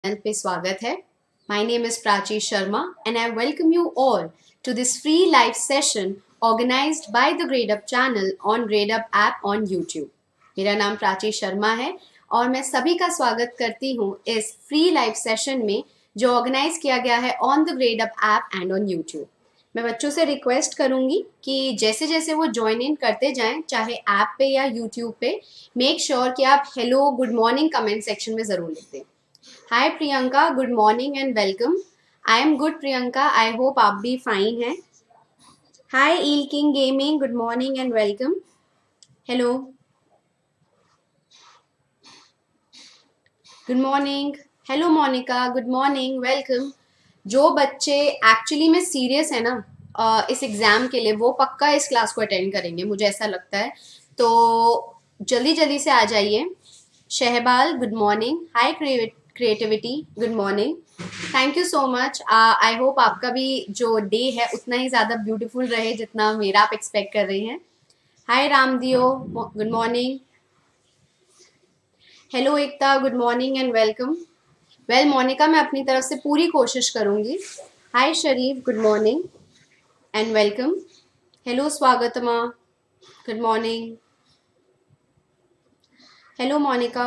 Channel पे स्वागत है। My name is Prachi Sharma and I welcome you all to this free live session organised by the grade Up channel on Grade up app on YouTube. मेरा नाम प्राची शर्मा है और मैं सभी का स्वागत करती हूँ इस फ्री लाइव सेशन में जो ऑर्गेनाइज किया गया है on the grade up app and on YouTube. मैं बच्चों से रिक्वेस्ट करूंगी कि जैसे जैसे वो ज्वाइन इन करते जाएं, चाहे ऐप पे या यूट्यूब पे, मेक श्योर कि आप hello good morning comment section में ज़रूर लिख दें। Hi Priyanka, good morning and welcome. I am good Priyanka, I hope आप भी फाइन हैं। Hi eel king gaming, good morning and welcome. Hello, good morning. Hello Monica, good morning, welcome. जो बच्चे actually में सीरियस है ना इस एग्ज़ाम के लिए, वो पक्का इस क्लास को अटेंड करेंगे, मुझे ऐसा लगता है। तो जल्दी जल्दी से आ जाइए। Shahbal, good morning. Hi creativity, good morning. Thank you so much. I hope आपका भी जो डे है उतना ही ज़्यादा ब्यूटीफुल रहे जितना मेरा आप एक्सपेक्ट कर रही हैं। Hi Ramdiyo, good morning. Hello Ekta, good morning and welcome. Well Monica, मैं अपनी तरफ से पूरी कोशिश करूंगी। Hi Sharif, good morning and welcome. Hello Swagatma, good morning. Hello Monica.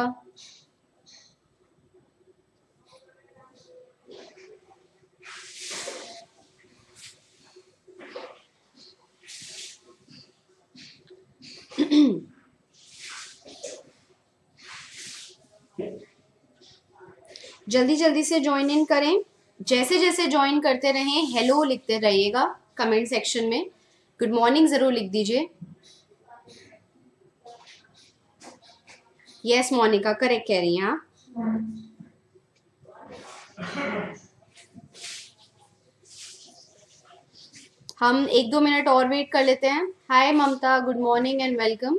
जल्दी जल्दी से ज्वाइन इन करें। जैसे जैसे ज्वाइन करते रहें हेलो लिखते रहिएगा कमेंट सेक्शन में। गुड मॉर्निंग ज़रूर लिख दीजिए। यस मोनिका, करेक्ट कह रही हैं आप। हम 1-2 मिनट और वेट कर लेते हैं। Hi Mamta, good morning and welcome.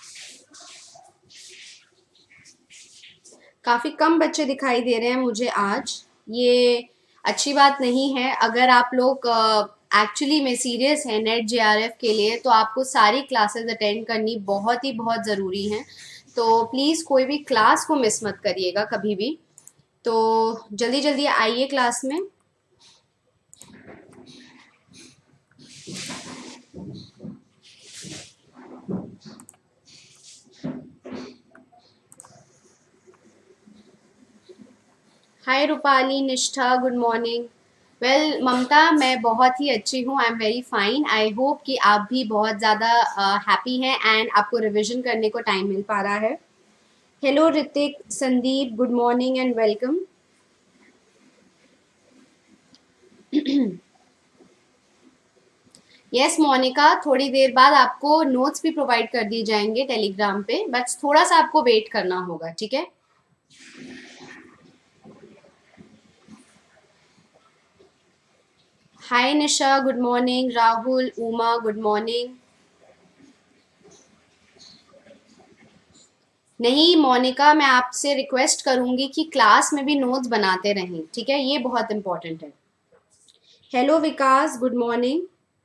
काफ़ी कम बच्चे दिखाई दे रहे हैं मुझे आज। ये अच्छी बात नहीं है। अगर आप लोग एक्चुअली में सीरियस हैं नेट जेआरएफ के लिए, तो आपको सारी क्लासेस अटेंड करनी बहुत ही बहुत ज़रूरी हैं। तो प्लीज़ कोई भी क्लास को मिस मत करिएगा कभी भी। तो जल्दी जल्दी आइए क्लास में। हाय रूपाली, निष्ठा, गुड मॉर्निंग। वेल ममता, मैं बहुत ही अच्छी हूँ। I am very fine. I hope कि आप भी बहुत ज़्यादा हैप्पी हैं एंड आपको रिविजन करने को टाइम मिल पा रहा है। Hello Hrithik, Sandeep, good morning and welcome. Yes Monica, थोड़ी देर बाद आपको नोट्स भी प्रोवाइड कर दिए जाएंगे टेलीग्राम पे, बस थोड़ा सा आपको वेट करना होगा, ठीक है। Hi Nisha, good morning. Rahul, Uma, good morning. नहीं मोनिका, मैं आपसे रिक्वेस्ट करूंगी कि क्लास में भी नोट्स बनाते रहें, ठीक है, ये बहुत इंपॉर्टेंट है। Hello Vikas, good morning.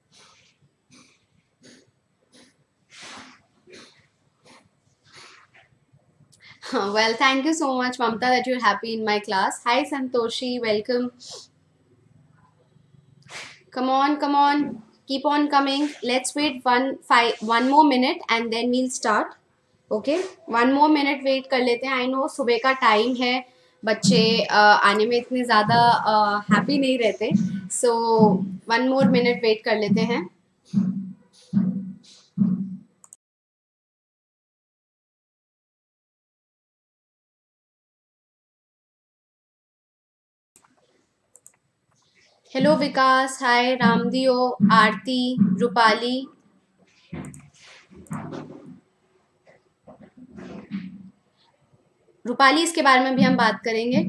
Well, thank you so much Mamta that you're happy in my class. Hi Santoshi, welcome. Come on, keep on coming. Let's wait one more minute and then we'll start. Okay, one more minute wait कर लेते हैं। I know सुबह का time है, बच्चे आने में इतने ज़्यादा हैप्पी नहीं रहते, so one more minute wait कर लेते हैं। Hello Vikas, hi Ramdiyo, Aarti, Rupali. रूपाली, इसके बारे में भी हम बात करेंगे।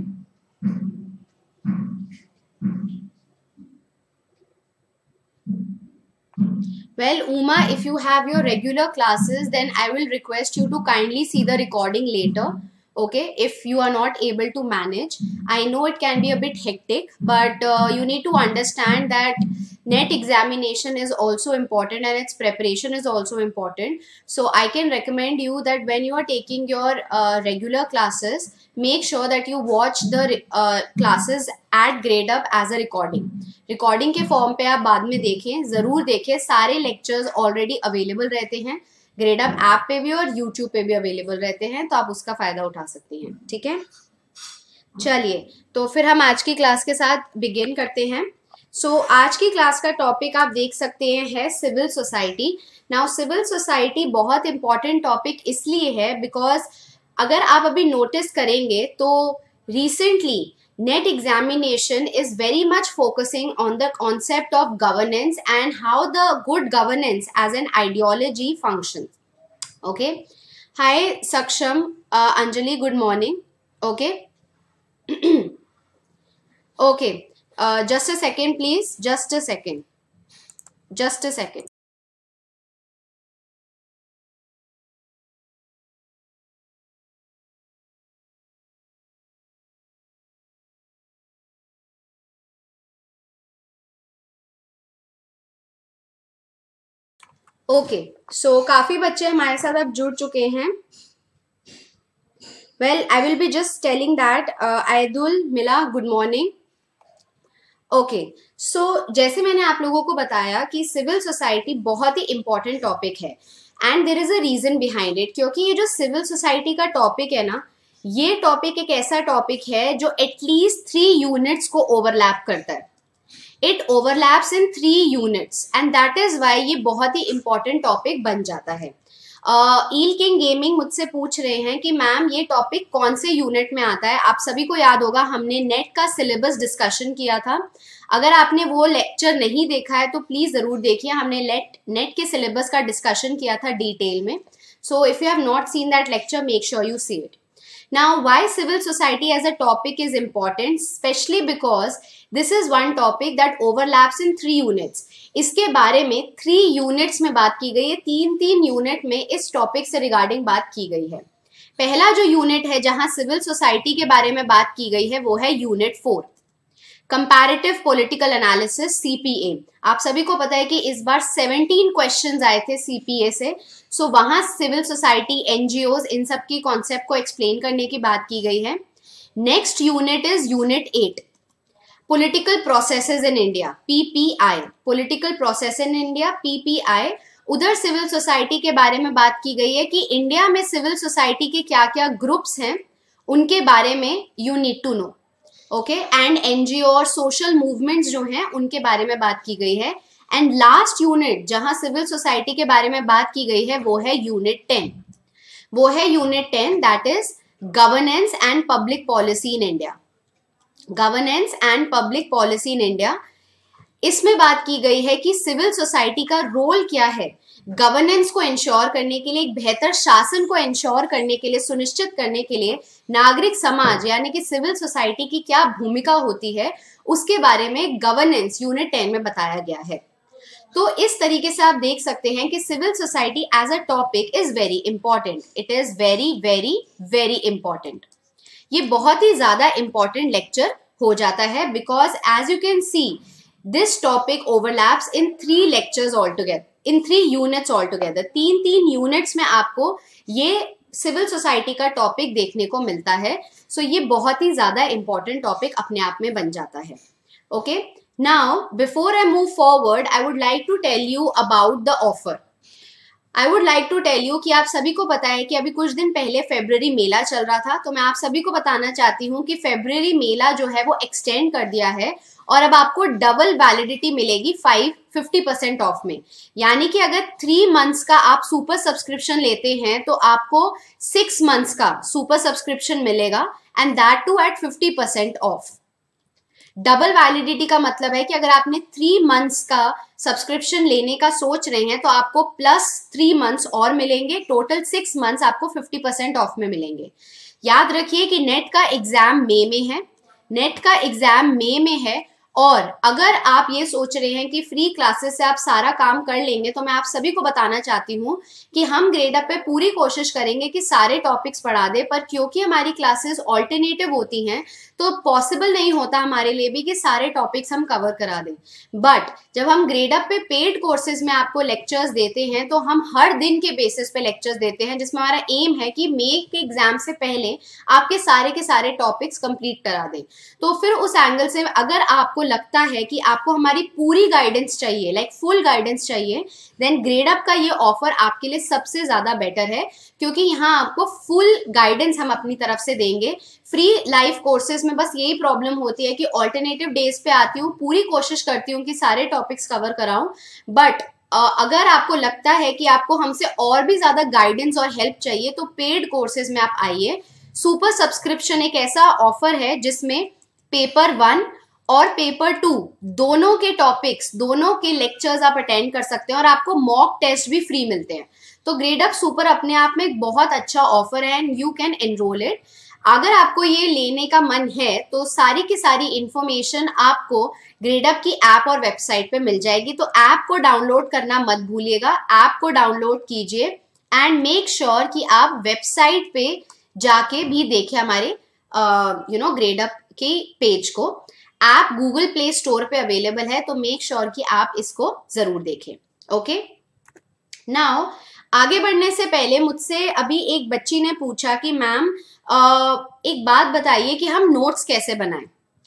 Well, Uma, if you have your regular classes, then I will request you to kindly see the recording later. Okay, if you are not able to manage, I know it can be a bit hectic, but you need to understand that net examination is also important and its preparation is also important. So I can recommend you that when you are taking your regular classes, make sure that you watch the classes at Grade Up as a recording. Recording के form पे आप बाद में देखें, ज़रूर देखें, सारे lectures already available रहते हैं, ग्रेड अप ऐप पे भी और यूट्यूब पे भी अवेलेबल रहते हैं, तो आप उसका फ़ायदा उठा सकती हैं. ठीक है, चलिए तो फिर हम आज की क्लास के साथ बिगिन करते हैं. सो आज की क्लास का टॉपिक आप देख सकते हैं है civil society. Now civil society बहुत इंपॉर्टेंट टॉपिक इसलिए है बिकॉज अगर आप अभी नोटिस करेंगे तो recently net examination is very much focusing on the concept of governance and how the good governance as an ideology functions. Okay, hi Saksham, Anjali, good morning. Okay. Okay, just a second please, just a second. Okay, so काफी बच्चे हमारे साथ अब जुड़ चुके हैं. Well, I will be just telling that आयदुल मिला, गुड मॉर्निंग. ओके, सो जैसे मैंने आप लोगों को बताया कि सिविल सोसाइटी बहुत ही इंपॉर्टेंट टॉपिक है and there is a reason behind it, क्योंकि ये जो सिविल सोसाइटी का टॉपिक है ना, ये टॉपिक एक ऐसा टॉपिक है जो एटलीस्ट 3 यूनिट्स को ओवरलैप करता है. It overlaps in 3 units and that is why ये बहुत ही important topic बन जाता है. ईल किंग गेमिंग मुझसे पूछ रहे हैं कि मैम ये टॉपिक कौन से यूनिट में आता है. आप सभी को याद होगा हमने नेट का सिलेबस डिस्कशन किया था. अगर आपने वो लेक्चर नहीं देखा है तो प्लीज जरूर देखिए. हमने नेट के सिलेबस का डिस्कशन किया था डिटेल में. So if you have not seen that lecture, make sure you see it. Now, why civil society as a topic is important, especially because this is one topic that overlaps in 3 units. इसके बारे में 3 units में बात की गई है. 3 unit में इस टॉपिक से रिगार्डिंग बात की गई है. पहला जो यूनिट है जहां सिविल सोसाइटी के बारे में बात की गई है वो है unit 4, comparative political analysis, CPA. आप सभी को पता है कि इस बार 17 क्वेश्चंस आए थे CPA से. सो वहां सिविल सोसाइटी, NGOs, इन सब की कॉन्सेप्ट को एक्सप्लेन करने की बात की गई है. Next unit is unit 8, political processes in India, PPI, political process in India, PPI. उधर सिविल सोसाइटी के बारे में बात की गई है कि इंडिया में सिविल सोसाइटी के क्या क्या ग्रुप्स हैं, उनके बारे में you need to know. Okay, and NGO और सोशल मूवमेंट्स जो हैं उनके बारे में बात की गई है. एंड लास्ट यूनिट जहां सिविल सोसाइटी के बारे में बात की गई है वो है यूनिट 10. वो है unit 10, that is governance and public policy in India. Governance and public policy in India. इसमें बात की गई है कि सिविल सोसाइटी का रोल क्या है गवर्नेंस को इंश्योर करने के लिए, एक बेहतर शासन को इंश्योर करने के लिए, सुनिश्चित करने के लिए. नागरिक समाज यानी कि सिविल सोसाइटी की क्या भूमिका होती है उसके बारे में गवर्नेंस यूनिट 10 में बताया गया है. तो इस तरीके से आप देख सकते हैं कि civil society as a topic is very important. It is very very very important. ये बहुत ही ज्यादा इंपॉर्टेंट लेक्चर हो जाता है because as you can see this topic overlaps in 3 lectures all together, in 3 units all together. 3 units में आपको ये सिविल सोसाइटी का टॉपिक देखने को मिलता है. सो ये बहुत ही ज्यादा इंपॉर्टेंट टॉपिक अपने आप में बन जाता है. Okay, now before I move forward I would like to tell you about the offer. I would like to tell you कि आप सभी को पता है कि अभी कुछ दिन पहले फेब्रुअरी मेला चल रहा था. तो मैं आप सभी को बताना चाहती हूँ कि फेब्रुअरी मेला जो है वो एक्सटेंड कर दिया है और अब आपको डबल वैलिडिटी मिलेगी 50% ऑफ में. यानी कि अगर 3 मंथ्स का आप सुपर सब्सक्रिप्शन लेते हैं तो आपको 6 मंथ्स का सुपर सब्सक्रिप्शन मिलेगा and that too at 50% off. Double validity का मतलब है कि अगर आपने 3 मंथ्स का सब्सक्रिप्शन लेने का सोच रहे हैं तो आपको प्लस 3 मंथ्स और मिलेंगे. टोटल 6 मंथ्स आपको 50% ऑफ में मिलेंगे. याद रखिए कि नेट का एग्जाम मई में है. नेट का एग्जाम मई में है और अगर आप ये सोच रहे हैं कि फ्री क्लासेस से आप सारा काम कर लेंगे तो मैं आप सभी को बताना चाहती हूँ कि हम ग्रेड अप पे पूरी कोशिश करेंगे कि सारे टॉपिक्स पढ़ा दे. पर क्योंकि हमारी क्लासेस ऑल्टरनेटिव होती हैं तो पॉसिबल नहीं होता हमारे लिए भी कि सारे टॉपिक्स हम कवर करा दें। बट जब हम ग्रेडअप पे पेड कोर्सेज में आपको लेक्चर्स देते हैं तो हम हर दिन के बेसिस पे लेक्चर्स देते हैं, जिसमें हमारा एम है कि मे के एग्जाम से पहले आपके सारे के सारे टॉपिक्स कंप्लीट करा दें। तो फिर उस एंगल से अगर आपको लगता है कि आपको हमारी पूरी गाइडेंस चाहिए, लाइक फुल गाइडेंस चाहिए, देन ग्रेडअप का ये ऑफर आपके लिए सबसे ज्यादा बेटर है, क्योंकि यहाँ आपको फुल गाइडेंस हम अपनी तरफ से देंगे। फ्री लाइव कोर्सेज में बस यही प्रॉब्लम होती है कि ऑल्टरनेटिव डेज पे आती हूँ, पूरी कोशिश करती हूँ कि सारे टॉपिक्स कवर कराऊं, बट अगर आपको लगता है कि आपको हमसे और भी ज्यादा गाइडेंस और हेल्प चाहिए तो पेड कोर्सेज में आप आइए। सुपर सब्सक्रिप्शन एक ऐसा ऑफर है जिसमें पेपर 1 और पेपर 2 दोनों के टॉपिक्स, दोनों के लेक्चर्स आप अटेंड कर सकते हैं और आपको मॉक टेस्ट भी फ्री मिलते हैं। तो ग्रेडअप सुपर अपने आप में एक बहुत अच्छा ऑफर है and you can enroll it. अगर आपको ये लेने का मन है तो सारी की सारी इंफॉर्मेशन आपको ग्रेडअप की ऐप और वेबसाइट पे मिल जाएगी। तो ऐप को डाउनलोड करना मत भूलिएगा, ऐप को डाउनलोड कीजिए एंड मेक श्योर कि आप वेबसाइट पे जाके भी देखें हमारे ग्रेडअप के पेज को। ऐप गूगल प्ले स्टोर पे अवेलेबल है, तो मेक श्योर कि आप इसको जरूर देखें। ओके, नाउ आगे बढ़ने से पहले मुझसे अभी एक बच्ची ने पूछा कि मैम एक बात बताइए कि हम नोट्स कैसे बनाएं।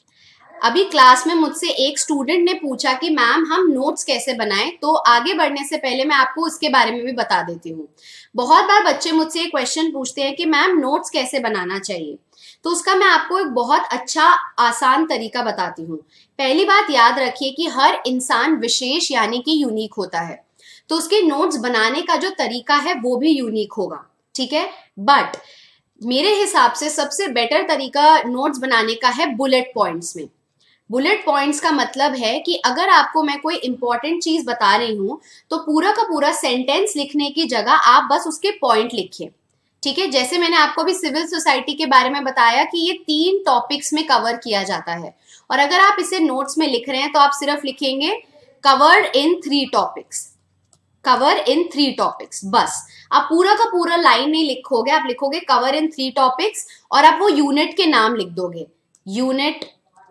अभी क्लास में मुझसे एक स्टूडेंट ने पूछा कि मैम हम नोट्स कैसे बनाएं, तो आगे बढ़ने से पहले मैं आपको उसके बारे में भी बता देती हूँ। बहुत बार बच्चे मुझसे एक क्वेश्चन पूछते हैं कि मैम नोट्स कैसे बनाना चाहिए, तो उसका मैं आपको एक बहुत अच्छा आसान तरीका बताती हूँ। पहली बात याद रखिए कि हर इंसान विशेष यानी कि यूनिक होता है, तो उसके नोट्स बनाने का जो तरीका है वो भी यूनिक होगा, ठीक है। बट मेरे हिसाब से सबसे बेटर तरीका नोट्स बनाने का है बुलेट पॉइंट्स में। बुलेट पॉइंट्स का मतलब है कि अगर आपको मैं कोई इंपॉर्टेंट चीज बता रही हूं तो पूरा का पूरा सेंटेंस लिखने की जगह आप बस उसके पॉइंट लिखिए, ठीक है। जैसे मैंने आपको भी सिविल सोसाइटी के बारे में बताया कि ये 3 टॉपिक्स में कवर किया जाता है, और अगर आप इसे नोट्स में लिख रहे हैं तो आप सिर्फ लिखेंगे covered in 3 topics, cover in 3 topics, बस। आप पूरा का पूरा लाइन नहीं लिखोगे, आप लिखोगे कवर इन 3 टॉपिक्स और आप वो यूनिट के नाम लिख दोगे, यूनिट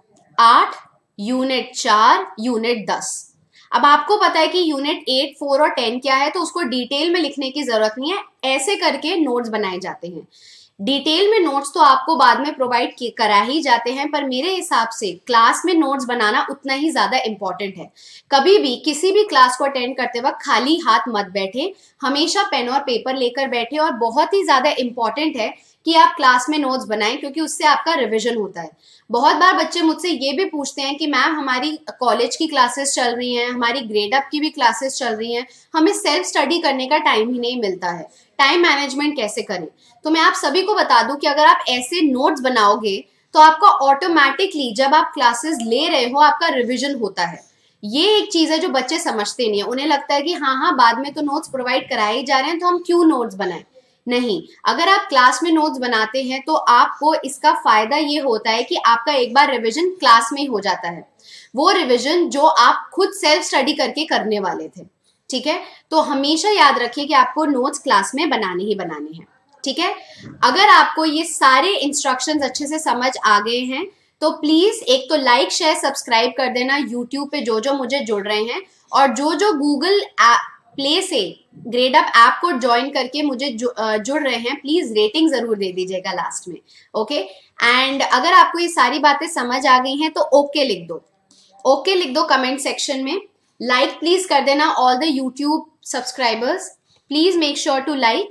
8, यूनिट 4, यूनिट 10। अब आपको पता है कि यूनिट 8, 4 और 10 क्या है, तो उसको डिटेल में लिखने की जरूरत नहीं है, ऐसे करके नोट्स बनाए जाते हैं। डिटेल में नोट्स तो आपको बाद में प्रोवाइड करा ही जाते हैं, पर मेरे हिसाब से क्लास में नोट्स बनाना उतना ही ज्यादा इंपॉर्टेंट है। कभी भी किसी भी क्लास को अटेंड करते वक्त खाली हाथ मत बैठे, हमेशा पेन और पेपर लेकर बैठे, और बहुत ही ज्यादा इंपॉर्टेंट है कि आप क्लास में नोट्स बनाएं, क्योंकि उससे आपका रिवीजन होता है। बहुत बार बच्चे मुझसे ये भी पूछते हैं कि मैम हमारी कॉलेज की क्लासेस चल रही हैं, हमारी ग्रेडअप की भी क्लासेस चल रही हैं, हमें सेल्फ स्टडी करने का टाइम ही नहीं मिलता है, टाइम मैनेजमेंट कैसे करें। तो मैं आप सभी को बता दूं कि अगर आप ऐसे नोट्स बनाओगे तो आपका ऑटोमेटिकली जब आप क्लासेस ले रहे हो आपका रिवीजन होता है। ये एक चीज है जो बच्चे समझते नहीं है, उन्हें लगता है कि हाँ बाद में तो नोट्स प्रोवाइड कराए ही जा रहे हैं तो हम क्यों नोट्स बनाएं। नहीं, अगर आप क्लास में नोट्स बनाते हैं तो आपको इसका फायदा ये होता है कि आपका एक बार रिवीजन क्लास में ही हो जाता है, वो रिवीजन जो आप खुद सेल्फ स्टडी करके करने वाले थे, ठीक है। तो हमेशा याद रखिए कि आपको नोट्स क्लास में बनाने ही बनाने हैं, ठीक है। अगर आपको ये सारे इंस्ट्रक्शंस अच्छे से समझ आ गए हैं तो प्लीज एक तो लाइक शेयर सब्सक्राइब कर देना यूट्यूब पे जो जो मुझे जुड़ रहे हैं, और जो जो गूगल प्ले से ग्रेडअप ऐप को ज्वाइन करके मुझे जुड़ रहे हैं, प्लीज रेटिंग जरूर दे दीजिएगा लास्ट में, ओके। एंड अगर आपको ये सारी बातें समझ आ गई हैं तो ओके लिख दो, ओके लिख दो कमेंट सेक्शन में। लाइक प्लीज कर देना all the YouTube subscribers, please make sure to like.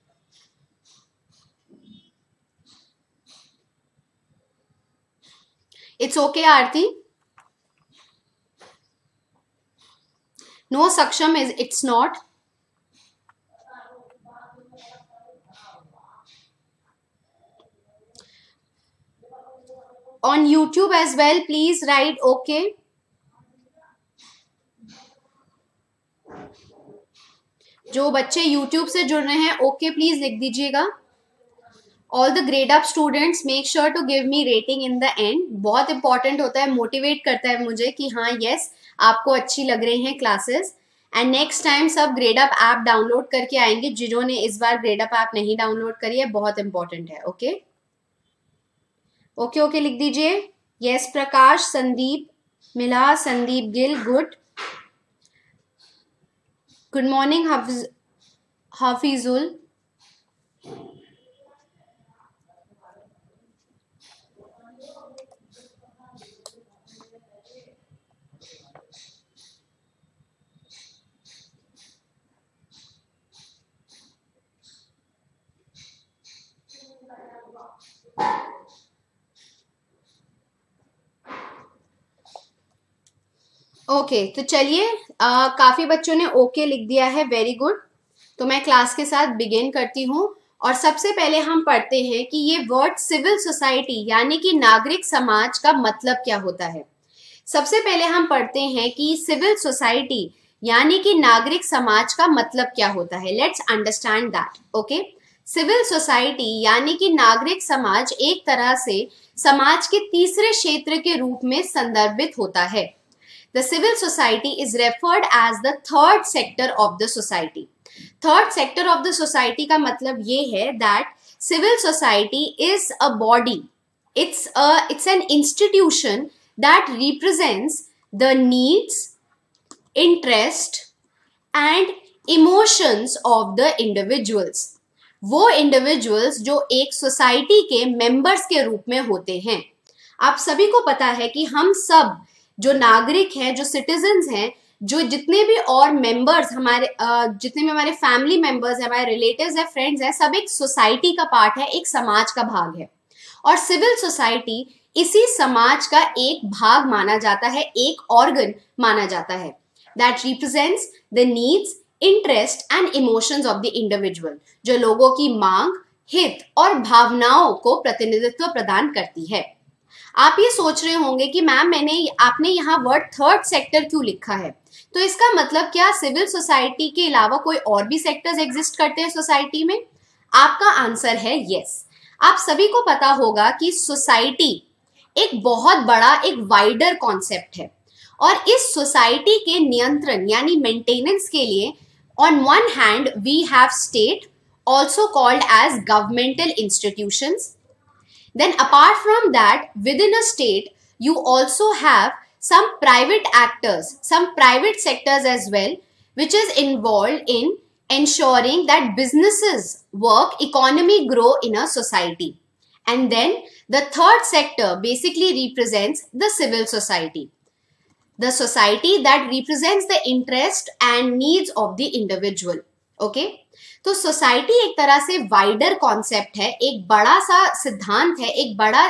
It's okay, Aarti. No, Saksham, it's not. On YouTube as well, please write okay. जो बच्चे YouTube से जुड़ रहे हैं ओके प्लीज लिख दीजिएगा। All the grade up students make sure to give me rating in the end, बहुत important होता है, मोटिवेट करता है मुझे कि हाँ यस आपको अच्छी लग रही हैं क्लासेस। एंड नेक्स्ट टाइम सब ग्रेडअप ऐप डाउनलोड करके आएंगे, जिन्होंने इस बार ग्रेडअप ऐप नहीं डाउनलोड करी है, बहुत इंपॉर्टेंट है, ओके। ओके ओके लिख दीजिए। यस प्रकाश, संदीप मिला, Sandeep Gill, good. Good morning Hafizul. Okay तो चलिए, काफी बच्चों ने ओके लिख दिया है, वेरी गुड। तो मैं क्लास के साथ बिगिन करती हूँ और सबसे पहले हम पढ़ते हैं कि ये वर्ड सिविल सोसाइटी यानी कि नागरिक समाज का मतलब क्या होता है। सबसे पहले हम पढ़ते हैं कि सिविल सोसाइटी यानी कि नागरिक समाज का मतलब क्या होता है। Let's understand that. Okay, civil society यानी कि नागरिक समाज एक तरह से समाज के तीसरे क्षेत्र के रूप में संदर्भित होता है। The civil society is referred as the third sector of the society. Third sector of the society का मतलब ये है that civil society is a body. It's an institution that represents the needs, interest and emotions of the individuals. वो individuals जो एक society के members के रूप में होते हैं। आप सभी को पता है कि हम सब जो नागरिक हैं, जो सिटीजन्स हैं, जो जितने भी और मेंबर्स हमारे जितने भी हमारे फैमिली मेंबर्स हैं, हमारे रिलेटिव्स हैं, फ्रेंड्स हैं, सब एक सोसाइटी का पार्ट है, एक समाज का भाग है। और सिविल सोसाइटी इसी समाज का एक भाग माना जाता है, एक ऑर्गन माना जाता है that represents the needs, interest and emotions of the individual, जो लोगों की मांग, हित और भावनाओं को प्रतिनिधित्व प्रदान करती है। आप ये सोच रहे होंगे कि मैम आपने यहाँ वर्ड थर्ड सेक्टर क्यों लिखा है, तो इसका मतलब क्या सिविल सोसाइटी के अलावा कोई और भी सेक्टर्स एग्जिस्ट करते हैं सोसाइटी में? आपका आंसर है यस। आप सभी को पता होगा कि सोसाइटी एक बहुत बड़ा, एक वाइडर कॉन्सेप्ट है और इस सोसाइटी के नियंत्रण यानी मेंटेनेंस के लिए on one hand we have state, also called as governmental institutions. Then apart from that, within a state, you also have some private actors, some private sectors as well, which is involved in ensuring that businesses work, economy grow in a society. And then the third sector basically represents the civil society. The society that represents the interest and needs of the individual. Okay तो society एक तरह से wider concept है, एक बड़ा सा सिद्धांत है, एक बड़ा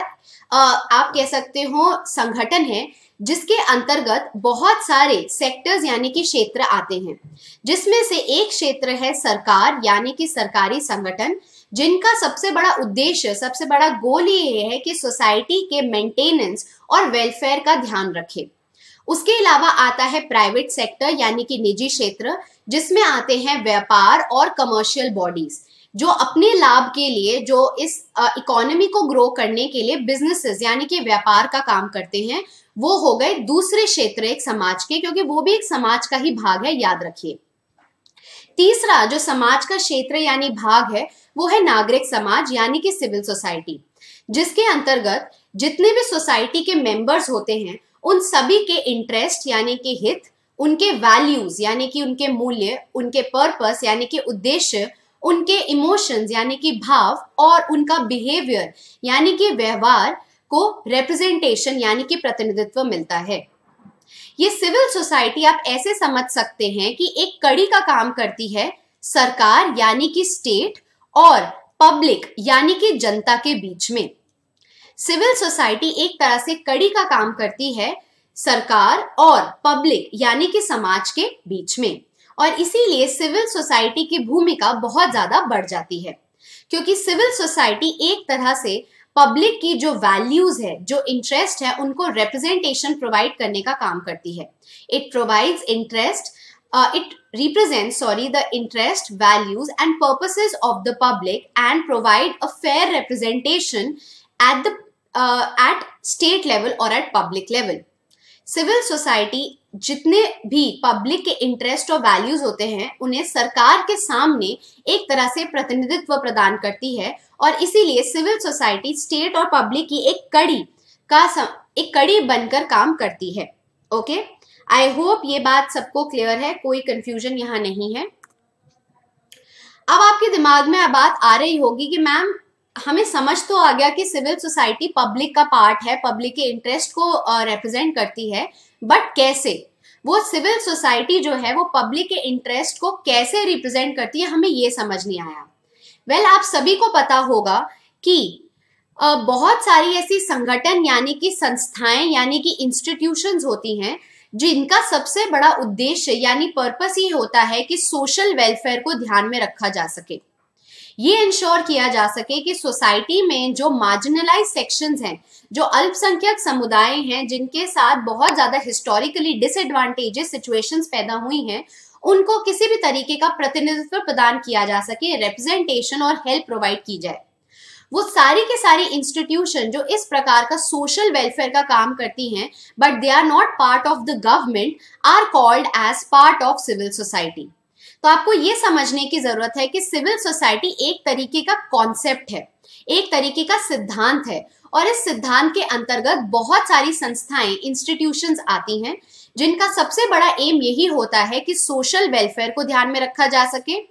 आप कह सकते हो संगठन है, जिसके अंतर्गत बहुत सारे सेक्टर्स यानी कि क्षेत्र आते हैं, जिसमें से एक क्षेत्र है सरकार यानी कि सरकारी संगठन, जिनका सबसे बड़ा उद्देश्य, सबसे बड़ा गोल ये है कि सोसाइटी के मेंटेनेंस और वेलफेयर का ध्यान रखे। उसके अलावा आता है प्राइवेट सेक्टर यानी कि निजी क्षेत्र, जिसमें आते हैं व्यापार और कमर्शियल बॉडीज, जो अपने लाभ के लिए, जो इस इकोनॉमी को ग्रो करने के लिए बिजनेसेस यानी कि व्यापार का काम करते हैं। वो हो गए दूसरे क्षेत्र एक समाज के, क्योंकि वो भी एक समाज का ही भाग है, याद रखिए। तीसरा जो समाज का क्षेत्र यानी भाग है वो है नागरिक समाज यानी कि सिविल सोसाइटी, जिसके अंतर्गत जितने भी सोसाइटी के मेंबर्स होते हैं उन सभी के इंटरेस्ट यानी कि हित, उनके वैल्यूज यानी कि उनके मूल्य, उनके पर्पस यानी कि उद्देश्य, उनके इमोशंस यानी कि भाव और उनका बिहेवियर यानी कि व्यवहार को रिप्रेजेंटेशन यानी कि प्रतिनिधित्व मिलता है। ये सिविल सोसाइटी आप ऐसे समझ सकते हैं कि एक कड़ी का काम करती है सरकार यानी कि स्टेट और पब्लिक यानी कि जनता के बीच में। सिविल सोसाइटी एक तरह से कड़ी का काम करती है सरकार और पब्लिक यानी कि समाज के बीच में, और इसीलिए सिविल सोसाइटी की भूमिका बहुत ज्यादा बढ़ जाती है, क्योंकि सिविल सोसाइटी एक तरह से पब्लिक की जो वैल्यूज है, जो इंटरेस्ट है, उनको रिप्रेजेंटेशन प्रोवाइड करने का काम करती है। It provides interest, it represents the interest, values and purposes of the public and provide a fair representation at the at state level or at public level. Civil society जितने भी public के interest और values होते हैं उन्हें सरकार के सामने एक तरह से प्रतिनिधित्व प्रदान करती है, और इसीलिए सिविल सोसाइटी स्टेट और पब्लिक की एक कड़ी बनकर काम करती है। ओके, आई होप ये बात सबको क्लियर है, कोई कंफ्यूजन यहाँ नहीं है। अब आपके दिमाग में बात आ रही होगी कि मैम हमें समझ तो आ गया कि सिविल सोसाइटी पब्लिक का पार्ट है, पब्लिक के इंटरेस्ट को रिप्रेजेंट करती है, बट कैसे? वो सिविल सोसाइटी जो है वो पब्लिक के इंटरेस्ट को कैसे रिप्रेजेंट करती है, हमें ये समझ नहीं आया। वेल, आप सभी को पता होगा कि बहुत सारी ऐसी संगठन यानी कि संस्थाएं यानी कि इंस्टीट्यूशंस होती हैं जिनका सबसे बड़ा उद्देश्य यानी पर्पस ये होता है कि सोशल वेलफेयर को ध्यान में रखा जा सके, ये इंश्योर किया जा सके कि सोसाइटी में जो मार्जिनलाइज सेक्शंस हैं, जो अल्पसंख्यक समुदाय हैं, जिनके साथ बहुत ज्यादा हिस्टोरिकली डिसएडवांटेजेस सिचुएशंस पैदा हुई हैं, उनको किसी भी तरीके का प्रतिनिधित्व प्रदान किया जा सके, रिप्रेजेंटेशन और हेल्प प्रोवाइड की जाए। वो सारी के सारी इंस्टीट्यूशन जो इस प्रकार का सोशल वेलफेयर का काम करती हैं but they are not part of the government are called as part of civil society. तो आपको ये समझने की जरूरत है कि सिविल सोसाइटी एक तरीके का कॉन्सेप्ट है, एक तरीके का सिद्धांत है, और इस सिद्धांत के अंतर्गत बहुत सारी संस्थाएं इंस्टीट्यूशंस आती हैं जिनका सबसे बड़ा एम यही होता है कि सोशल वेलफेयर को ध्यान में रखा जा सके,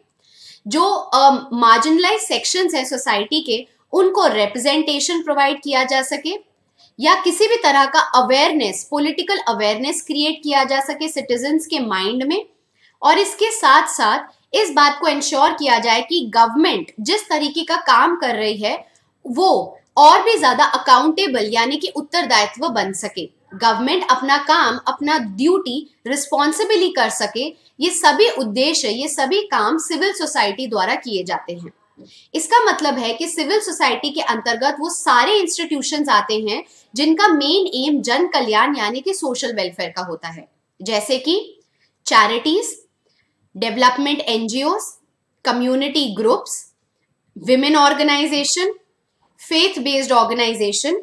जो मार्जिनलाइज सेक्शंस है सोसाइटी के उनको रिप्रेजेंटेशन प्रोवाइड किया जा सके, या किसी भी तरह का अवेयरनेस, पॉलिटिकल अवेयरनेस क्रिएट किया जा सके सिटीजन्स के माइंड में, और इसके साथ साथ इस बात को इंश्योर किया जाए कि गवर्नमेंट जिस तरीके का काम कर रही है वो और भी ज्यादा अकाउंटेबल यानी कि उत्तरदायित्व बन सके, गवर्नमेंट अपना काम, अपना ड्यूटी रिस्पॉन्सिबली कर सके। ये सभी उद्देश्य, ये सभी काम सिविल सोसाइटी द्वारा किए जाते हैं। इसका मतलब है कि सिविल सोसाइटी के अंतर्गत वो सारे इंस्टीट्यूशंस आते हैं जिनका मेन एम जन कल्याण यानी कि सोशल वेलफेयर का होता है, जैसे कि charities, development NGOs, community groups, women organization, faith based organization,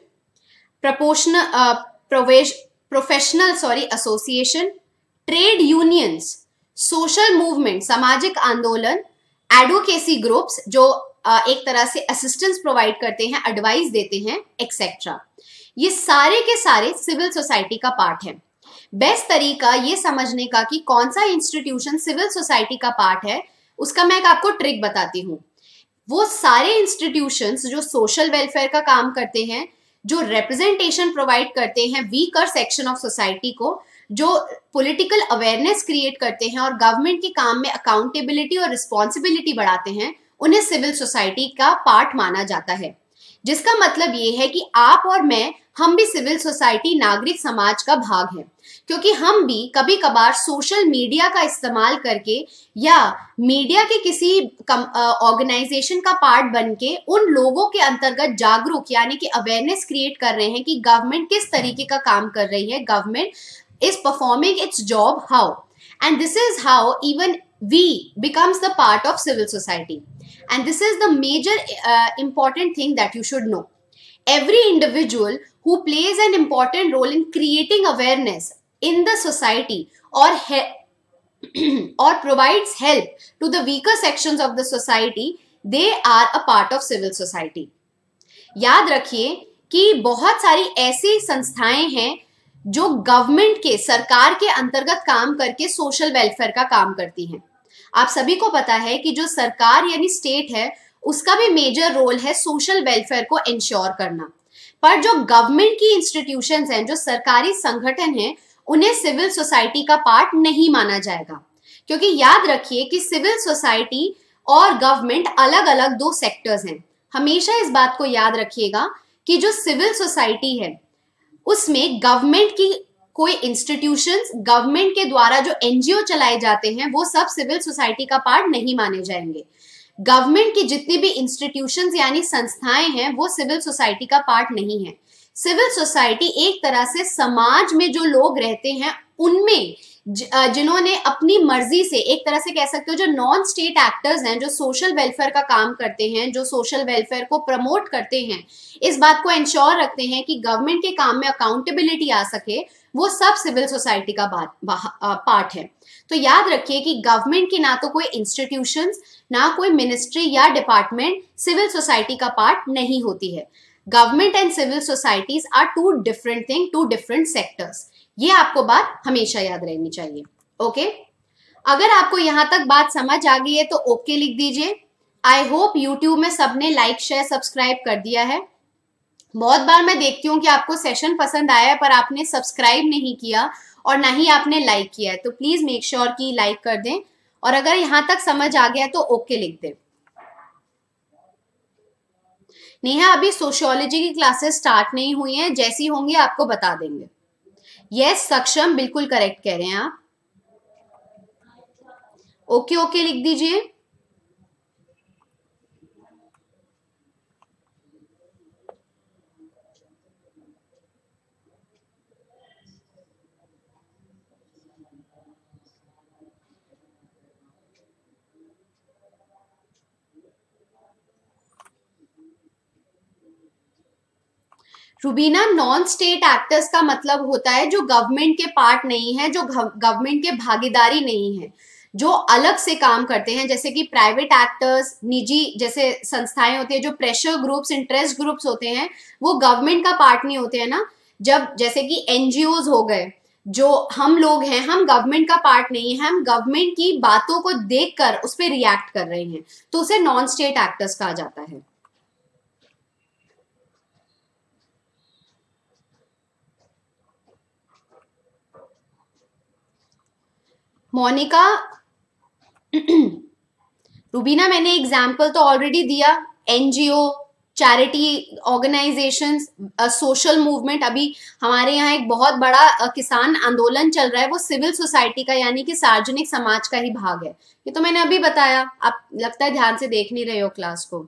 professional association, trade unions, social movement, सामाजिक आंदोलन, एडवोकेसी ग्रुप्स जो एक तरह से असिस्टेंस प्रोवाइड करते हैं, एडवाइस देते हैं, एक्सेट्रा। ये सारे के सारे सिविल सोसाइटी का पार्ट है। बेस्ट तरीका ये समझने का कि कौन सा इंस्टीट्यूशन सिविल सोसाइटी का पार्ट है, उसका मैं एक आपको ट्रिक बताती हूँ। वो सारे इंस्टीट्यूशंस जो सोशल वेलफेयर का काम करते हैं, जो रिप्रेजेंटेशन प्रोवाइड करते हैं वीकर सेक्शन ऑफ सोसाइटी को, जो पॉलिटिकल अवेयरनेस क्रिएट करते हैं और गवर्नमेंट के काम में अकाउंटेबिलिटी और रिस्पॉन्सिबिलिटी बढ़ाते हैं, उन्हें सिविल सोसाइटी का पार्ट माना जाता है। जिसका मतलब ये है कि आप और मैं, हम भी सिविल सोसाइटी नागरिक समाज का भाग हैं, क्योंकि हम भी कभी कभार सोशल मीडिया का इस्तेमाल करके या मीडिया के किसी ऑर्गेनाइजेशन का पार्ट बन के उन लोगों के अंतर्गत जागरूक यानी कि अवेयरनेस क्रिएट कर रहे हैं कि गवर्नमेंट किस तरीके का काम कर रही है, government is performing its job how, and this is how even we becomes the part of civil society, and this is the major important thing that you should know. Every individual who plays an important role in creating awareness in the society or provides help to the weaker sections of the society, they are a part of civil society. याद रखिए कि बहुत सारी ऐसी संस्थाएं हैं जो government के, सरकार के अंतर्गत काम करके सोशल वेलफेयर का काम करती हैं। आप सभी को पता है कि जो सरकार यानी स्टेट है उसका भी मेजर रोल है सोशल वेलफेयर को इंश्योर करना, पर जो गवर्नमेंट की इंस्टीट्यूशंस हैं, जो सरकारी संगठन हैं, उन्हें सिविल सोसाइटी का पार्ट नहीं माना जाएगा, क्योंकि याद रखिए कि सिविल सोसाइटी और गवर्नमेंट अलग अलग दो सेक्टर्स हैं। हमेशा इस बात को याद रखिएगा कि जो सिविल सोसाइटी है उसमें गवर्नमेंट की कोई इंस्टीट्यूशंस, गवर्नमेंट के द्वारा जो एनजीओ चलाए जाते हैं, वो सब सिविल सोसाइटी का पार्ट नहीं माने जाएंगे। गवर्नमेंट की जितनी भी इंस्टीट्यूशंस यानी संस्थाएं हैं वो सिविल सोसाइटी का पार्ट नहीं है। सिविल सोसाइटी एक तरह से समाज में जो लोग रहते हैं उनमें जिन्होंने अपनी मर्जी से, एक तरह से कह सकते हो जो नॉन स्टेट एक्टर्स हैं, जो सोशल वेलफेयर का काम करते हैं, जो सोशल वेलफेयर को प्रमोट करते हैं, इस बात को इंश्योर रखते हैं कि गवर्नमेंट के काम में अकाउंटेबिलिटी आ सके, वो सब सिविल सोसाइटी का पार्ट है। तो याद रखिए कि गवर्नमेंट की ना तो कोई इंस्टीट्यूशंस, ना कोई मिनिस्ट्री या डिपार्टमेंट सिविल सोसाइटी का पार्ट नहीं होती है। Government and civil societies are two different thing, two different sectors. ये आपको बात हमेशा याद रहनी चाहिए। ओके, अगर आपको यहां तक बात समझ आ गई है तो ओके लिख दीजिए। आई होप यूट्यूब में सबने लाइक शेयर सब्सक्राइब कर दिया है। बहुत बार मैं देखती हूँ कि आपको सेशन पसंद आया है पर आपने सब्सक्राइब नहीं किया और ना ही आपने लाइक किया है, तो प्लीज मेक श्योर कि लाइक कर दें, और अगर यहां तक समझ आ गया तो ओके लिख दें। नेहा, अभी सोशियोलॉजी की क्लासेस स्टार्ट नहीं हुई हैं, जैसी होंगी आपको बता देंगे। यस सक्षम, बिल्कुल करेक्ट कह रहे हैं आप। ओके ओके लिख दीजिए। रुबीना, नॉन स्टेट एक्टर्स का मतलब होता है जो गवर्नमेंट के पार्ट नहीं है, जो गवर्नमेंट के भागीदारी नहीं है, जो अलग से काम करते हैं, जैसे कि प्राइवेट एक्टर्स, निजी जैसे संस्थाएं होती है, जो प्रेशर ग्रुप्स, इंटरेस्ट ग्रुप्स होते हैं, वो गवर्नमेंट का पार्ट नहीं होते हैं ना। जब जैसे कि एनजीओज हो गए, जो हम लोग हैं, हम गवर्नमेंट का पार्ट नहीं है, हम गवर्नमेंट की बातों को देखकर उस पर रिएक्ट कर रहे हैं, तो उसे नॉन स्टेट एक्टर्स कहा जाता है। मोनिका, रुबीना, मैंने एग्जाम्पल तो ऑलरेडी दिया। NGO, charity organizations, social movement. अभी हमारे यहाँ एक बहुत बड़ा किसान आंदोलन चल रहा है, वो सिविल सोसाइटी का यानी कि सार्वजनिक समाज का ही भाग है। ये तो मैंने अभी बताया, आप लगता है ध्यान से देख नहीं रहे हो क्लास को।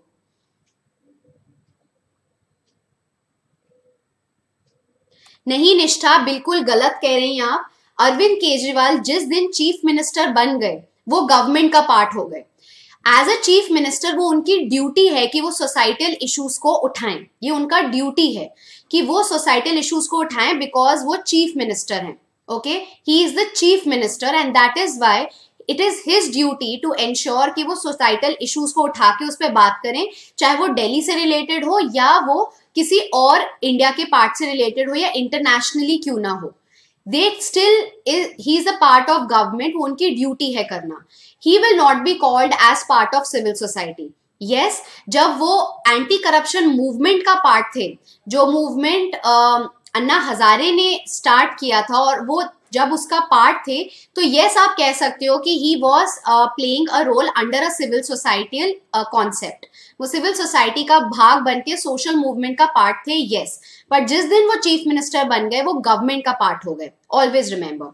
नहीं निष्ठा, बिल्कुल गलत कह रही हैं आप। अरविंद केजरीवाल जिस दिन चीफ मिनिस्टर बन गए, वो गवर्नमेंट का पार्ट हो गए। एज अ चीफ मिनिस्टर वो उनकी ड्यूटी है कि वो सोसाइटल इश्यूज को उठाएं, ये उनका ड्यूटी है कि वो सोसाइटल इश्यूज को उठाएं, बिकॉज वो चीफ मिनिस्टर हैं। Okay, he is the chief minister and that is why it is his duty to ensure कि वो सोसाइटल इश्यूज को उठा के उस पर बात करें, चाहे वो दिल्ली से रिलेटेड हो या वो किसी और इंडिया के पार्ट से रिलेटेड हो या इंटरनेशनली क्यों ना हो। They still, he is a part of government, वो उनकी ड्यूटी है करना। He will not be called as part of civil society. Yes, जब वो एंटी करप्शन मूवमेंट का पार्ट थे, जो मूवमेंट अन्ना हजारे ने स्टार्ट किया था, और वो जब उसका पार्ट थे, तो यस आप कह सकते हो कि he was playing a role under a civil societal concept. वो सिविल सोसाइटी का भाग बन के सोशल मूवमेंट का पार्ट थे, यस। बट जिस दिन वो चीफ मिनिस्टर बन गए, वो गवर्नमेंट का पार्ट हो गए। Always remember.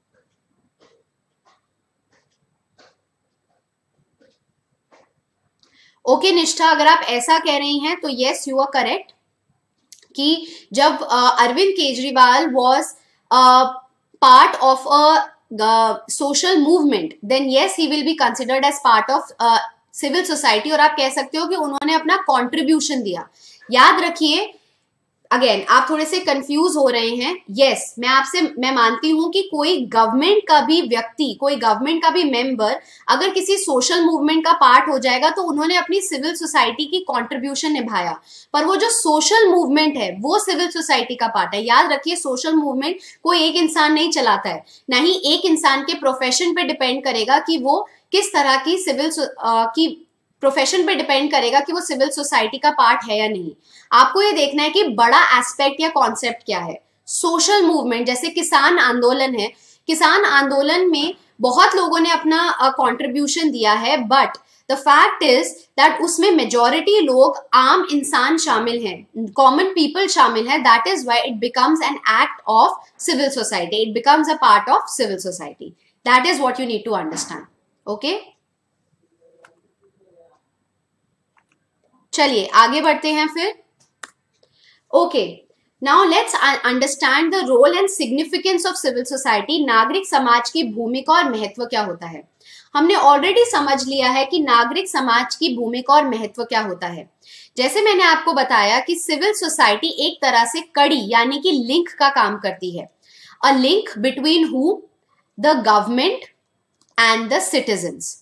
ओके निष्ठा, अगर आप ऐसा कह रही हैं तो यस यू आर करेक्ट कि जब Arvind Kejriwal was part of a social movement, then yes he will be considered as part of civil society, और आप कह सकते हो कि उन्होंने अपना कॉन्ट्रीब्यूशन दिया। याद रखिए, अगेन आप थोड़े से कंफ्यूज हो रहे हैं। यस, मैं मानती हूं कि कोई गवर्नमेंट का भी व्यक्ति, कोई गवर्नमेंट का भी मेंबर अगर किसी सोशल मूवमेंट का पार्ट हो जाएगा तो उन्होंने अपनी सिविल सोसाइटी की कंट्रीब्यूशन निभाया, पर वो जो सोशल मूवमेंट है वो सिविल सोसाइटी का पार्ट है। याद रखिए, सोशल मूवमेंट कोई एक इंसान नहीं चलाता है, ना ही एक इंसान के प्रोफेशन पे डिपेंड करेगा कि वो किस तरह की की प्रोफेशन पे डिपेंड करेगा कि वो सिविल सोसाइटी का पार्ट है या नहीं। आपको ये देखना है कि बड़ा एस्पेक्ट या कॉन्सेप्ट क्या है। सोशल मूवमेंट जैसे किसान आंदोलन है, किसान आंदोलन में बहुत लोगों ने अपना कंट्रीब्यूशन दिया है, but the fact is that उसमें मेजोरिटी लोग, आम इंसान शामिल हैं, कॉमन पीपल शामिल हैं। That is why it becomes an act of civil society, it becomes a part of civil society. That is what you need to understand. Okay, चलिए आगे बढ़ते हैं फिर। Okay, now let's understand the role and significance of civil society. नागरिक समाज की भूमिका और महत्व क्या होता है। हमने ऑलरेडी समझ लिया है कि नागरिक समाज की भूमिका और महत्व क्या होता है। जैसे मैंने आपको बताया कि सिविल सोसाइटी एक तरह से कड़ी यानी कि लिंक का काम करती है। A link between who, the government and the citizens.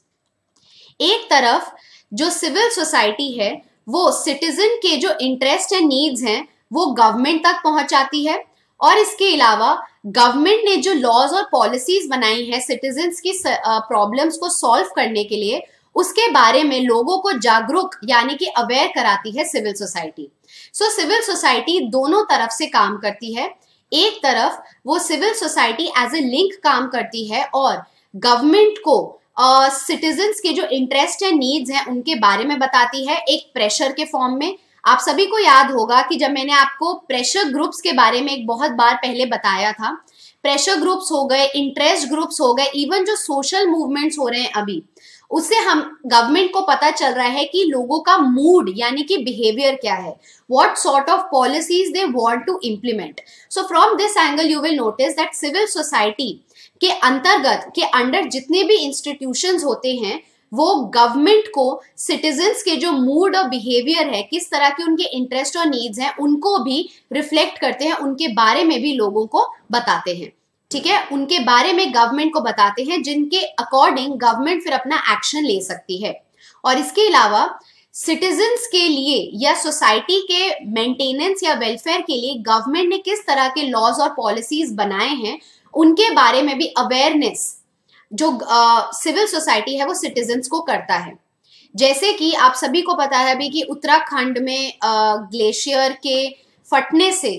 एक तरफ जो सिविल सोसाइटी है वो सिटीजन के जो इंटरेस्ट एंड नीड्स हैं वो गवर्नमेंट तक पहुंचाती है, और इसके अलावा गवर्नमेंट ने जो लॉज और पॉलिसीज बनाई हैं सिटीजन्स की प्रॉब्लम्स को सॉल्व करने के लिए, उसके बारे में लोगों को जागरूक यानी कि अवेयर कराती है civil society. So civil society दोनों तरफ से काम करती है। एक तरफ वो civil society as a link काम करती है और गवर्नमेंट को सिटीजन्स के जो इंटरेस्ट एंड नीड्स हैं उनके बारे में बताती है एक प्रेशर के फॉर्म में। आप सभी को याद होगा कि जब मैंने आपको प्रेशर ग्रुप्स के बारे में एक बहुत बार पहले बताया था, प्रेशर ग्रुप्स हो गए, इंटरेस्ट ग्रुप्स हो गए, इवन जो सोशल मूवमेंट्स हो रहे हैं अभी, उससे हम गवर्नमेंट को पता चल रहा है कि लोगों का मूड यानी कि बिहेवियर क्या है, what sort of policies they want to implement. So from this angle you will notice that civil society के अंतर्गत के अंडर जितने भी इंस्टीट्यूशंस होते हैं वो गवर्नमेंट को सिटीजन्स के जो मूड और बिहेवियर है, किस तरह के उनके इंटरेस्ट और नीड्स हैं, उनको भी रिफ्लेक्ट करते हैं, उनके बारे में भी लोगों को बताते हैं। ठीक है, उनके बारे में गवर्नमेंट को बताते हैं जिनके अकॉर्डिंग गवर्नमेंट फिर अपना एक्शन ले सकती है। और इसके अलावा सिटीजन्स के लिए या सोसाइटी के मेंटेनेंस या वेलफेयर के लिए गवर्नमेंट ने किस तरह के लॉज और पॉलिसीज बनाए हैं उनके बारे में भी अवेयरनेस जो सिविल सोसाइटी है वो सिटीजन्स को करता है। जैसे कि आप सभी को पता है अभी कि उत्तराखंड में ग्लेशियर के फटने से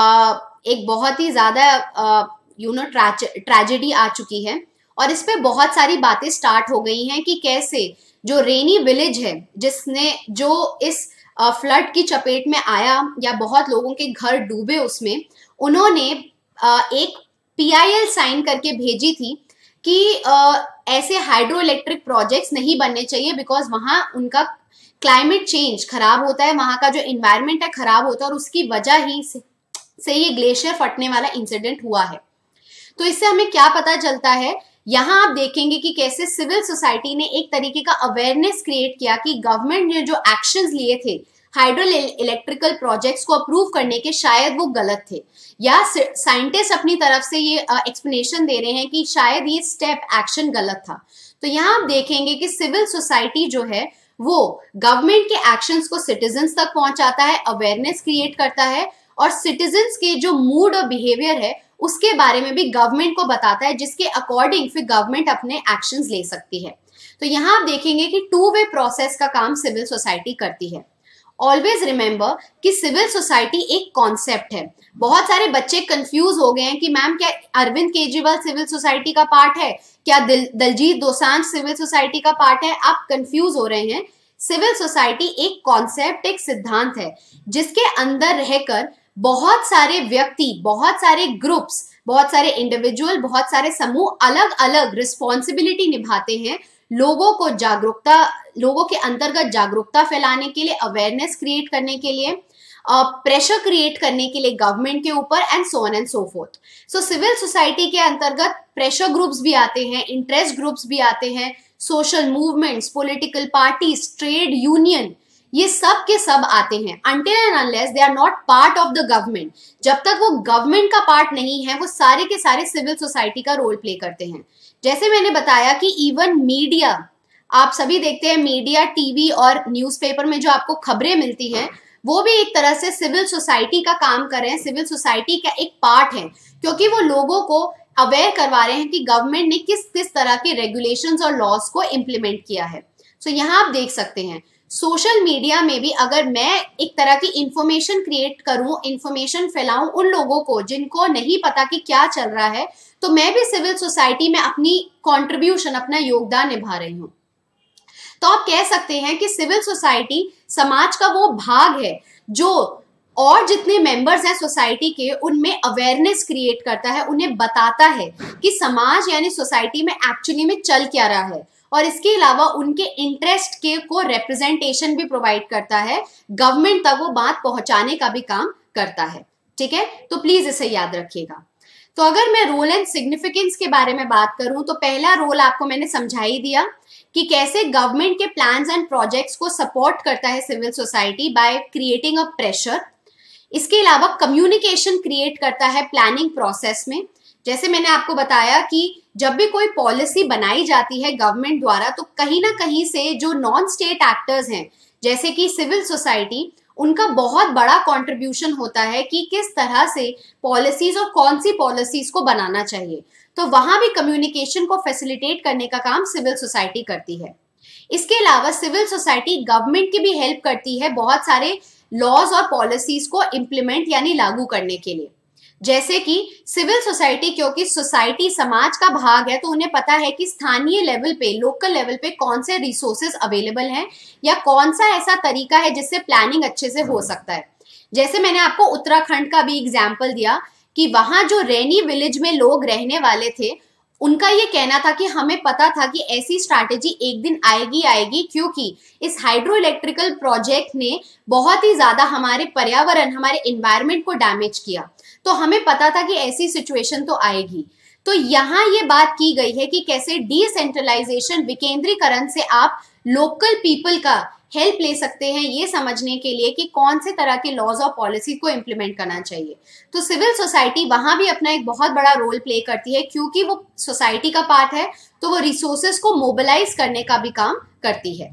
एक बहुत ही ज्यादा ट्रेजेडी आ चुकी है, और इस पे बहुत सारी बातें स्टार्ट हो गई हैं कि कैसे जो रेनी विलेज है जिसने जो इस फ्लड की चपेट में आया या बहुत लोगों के घर डूबे, उसमें उन्होंने एक PIL साइन करके भेजी थी कि ऐसे हाइड्रो इलेक्ट्रिक प्रोजेक्ट्स नहीं बनने चाहिए, बिकॉज वहां उनका क्लाइमेट चेंज खराब होता है, वहां का जो इन्वायरमेंट है खराब होता है, और उसकी वजह ही से ये ग्लेशियर फटने वाला इंसिडेंट हुआ है। तो इससे हमें क्या पता चलता है, यहाँ आप देखेंगे कि कैसे सिविल सोसाइटी ने एक तरीके का अवेयरनेस क्रिएट किया कि गवर्नमेंट ने जो एक्शंस लिए थे हाइड्रो इलेक्ट्रिकल प्रोजेक्ट्स को अप्रूव करने के, शायद वो गलत थे, या साइंटिस्ट अपनी तरफ से ये एक्सप्लेनेशन दे रहे हैं कि शायद ये स्टेप एक्शन गलत था। तो यहाँ आप देखेंगे कि सिविल सोसाइटी जो है वो गवर्नमेंट के एक्शंस को सिटीजन्स तक पहुंचाता है, अवेयरनेस क्रिएट करता है, और सिटीजन्स के जो मूड और बिहेवियर है उसके बारे में भी गवर्नमेंट को बताता है, जिसके अकॉर्डिंग फिर गवर्नमेंट अपने एक्शंस ले सकती है। तो यहाँ आप देखेंगे कि 2 वे प्रोसेस का काम सिविल सोसाइटी करती है। ऑलवेज रिमेंबर कि सिविल सोसाइटी एक कॉन्सेप्ट है। बहुत सारे बच्चे कंफ्यूज हो गए हैं कि मैम क्या अरविंद केजरीवाल सिविल सोसाइटी का पार्ट है, क्या दलजीत दोसांझ सिविल सोसाइटी का पार्ट है। आप कंफ्यूज हो रहे हैं। सिविल सोसाइटी एक कॉन्सेप्ट, एक सिद्धांत है जिसके अंदर रहकर बहुत सारे व्यक्ति, बहुत सारे ग्रुप्स, बहुत सारे इंडिविजुअल, बहुत सारे समूह अलग अलग रिस्पॉन्सिबिलिटी निभाते हैं लोगों को जागरूकता, लोगों के अंतर्गत जागरूकता फैलाने के लिए, अवेयरनेस क्रिएट करने के लिए, प्रेशर क्रिएट करने के लिए गवर्नमेंट के ऊपर, and so on and so forth. So civil society के अंतर्गत प्रेशर ग्रुप्स भी आते हैं, इंटरेस्ट ग्रुप्स भी आते हैं, social movements, political parties, trade union, ये सब के सब आते हैं। Until and unless they are not part of the government, जब तक वो गवर्नमेंट का पार्ट नहीं है, वो सारे के सारे सिविल सोसाइटी का रोल प्ले करते हैं। जैसे मैंने बताया कि इवन मीडिया, आप सभी देखते हैं मीडिया, टीवी और न्यूज़पेपर में जो आपको खबरें मिलती हैं, वो भी एक तरह से सिविल सोसाइटी का काम कर रहे हैं, सिविल सोसाइटी का एक पार्ट है, क्योंकि वो लोगों को अवेयर करवा रहे हैं कि गवर्नमेंट ने किस किस तरह के रेगुलेशंस और लॉज को इम्प्लीमेंट किया है। सो यहाँ आप देख सकते हैं सोशल मीडिया में भी अगर मैं एक तरह की इंफॉर्मेशन क्रिएट करूं, इंफॉर्मेशन फैलाऊं उन लोगों को जिनको नहीं पता कि क्या चल रहा है, तो मैं भी सिविल सोसाइटी में अपनी कंट्रीब्यूशन, अपना योगदान निभा रही हूं। तो आप कह सकते हैं कि सिविल सोसाइटी समाज का वो भाग है जो और जितने मेंबर्स हैं सोसाइटी के, उनमें अवेयरनेस क्रिएट करता है, उन्हें बताता है कि समाज यानी सोसाइटी में एक्चुअली में चल क्या रहा है, और इसके अलावा उनके इंटरेस्ट के को रिप्रेजेंटेशन भी प्रोवाइड करता है, गवर्नमेंट तक वो बात पहुंचाने का भी काम करता है। ठीक है, तो प्लीज इसे याद रखिएगा। तो अगर मैं रोल एंड सिग्निफिकेंस के बारे में बात करूं तो पहला रोल आपको मैंने समझा ही दिया कि कैसे गवर्नमेंट के प्लान्स एंड प्रोजेक्ट्स को सपोर्ट करता है civil society by creating a pressure. इसके अलावा कम्युनिकेशन क्रिएट करता है प्लानिंग प्रोसेस में। जैसे मैंने आपको बताया कि जब भी कोई पॉलिसी बनाई जाती है गवर्नमेंट द्वारा तो कहीं ना कहीं से जो नॉन स्टेट एक्टर्स हैं जैसे कि सिविल सोसाइटी, उनका बहुत बड़ा कंट्रीब्यूशन होता है कि किस तरह से पॉलिसीज और कौन सी पॉलिसीज को बनाना चाहिए। तो वहां भी कम्युनिकेशन को फैसिलिटेट करने का काम सिविल सोसाइटी करती है। इसके अलावा सिविल सोसाइटी गवर्नमेंट की भी हेल्प करती है बहुत सारे लॉज और पॉलिसीज को इम्प्लीमेंट यानी लागू करने के लिए। जैसे कि सिविल सोसाइटी, क्योंकि सोसाइटी समाज का भाग है, तो उन्हें पता है कि स्थानीय लेवल पे, लोकल लेवल पे कौन से रिसोर्सेज अवेलेबल हैं या कौन सा ऐसा तरीका है जिससे प्लानिंग अच्छे से हो सकता है। जैसे मैंने आपको उत्तराखंड का भी एग्जाम्पल दिया कि वहां जो रैनी विलेज में लोग रहने वाले थे, उनका ये कहना था कि हमें पता था कि ऐसी स्ट्रैटेजी एक दिन आएगी क्योंकि इस हाइड्रो इलेक्ट्रिकल प्रोजेक्ट ने बहुत ही ज्यादा हमारे पर्यावरण, हमारे एनवायरनमेंट को डैमेज किया, तो हमें पता था कि ऐसी सिचुएशन तो आएगी। तो यहाँ ये बात की गई है कि कैसे डिसेंट्रलाइजेशन, विकेंद्रीकरण से आप लोकल पीपल का हेल्प ले सकते हैं ये समझने के लिए कि कौन से तरह के लॉज और पॉलिसी को इम्प्लीमेंट करना चाहिए। तो सिविल सोसाइटी वहां भी अपना एक बहुत बड़ा रोल प्ले करती है, क्योंकि वो सोसाइटी का पार्ट है तो वो रिसोर्सेज को मोबिलाइज करने का भी काम करती है।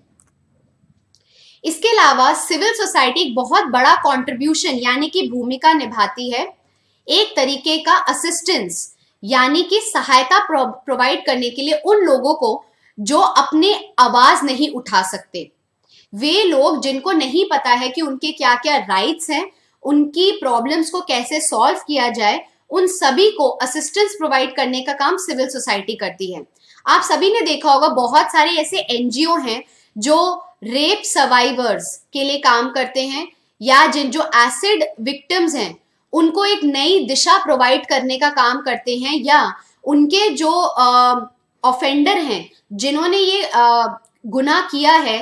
इसके अलावा सिविल सोसाइटी एक बहुत बड़ा कंट्रीब्यूशन यानी कि भूमिका निभाती है एक तरीके का असिस्टेंस यानी कि सहायता प्रोवाइड करने के लिए उन लोगों को जो अपने आवाज नहीं उठा सकते। वे लोग जिनको नहीं पता है कि उनके क्या क्या राइट्स हैं, उनकी प्रॉब्लम्स को कैसे सॉल्व किया जाए, उन सभी को असिस्टेंस प्रोवाइड करने का काम सिविल सोसाइटी करती है। आप सभी ने देखा होगा बहुत सारे ऐसे एनजीओ हैं जो रेप सर्वाइवर्स के लिए काम करते हैं या जो एसिड विक्टिम्स हैं उनको एक नई दिशा प्रोवाइड करने का काम करते हैं, या उनके जो ऑफेंडर हैं जिन्होंने ये गुनाह किया है,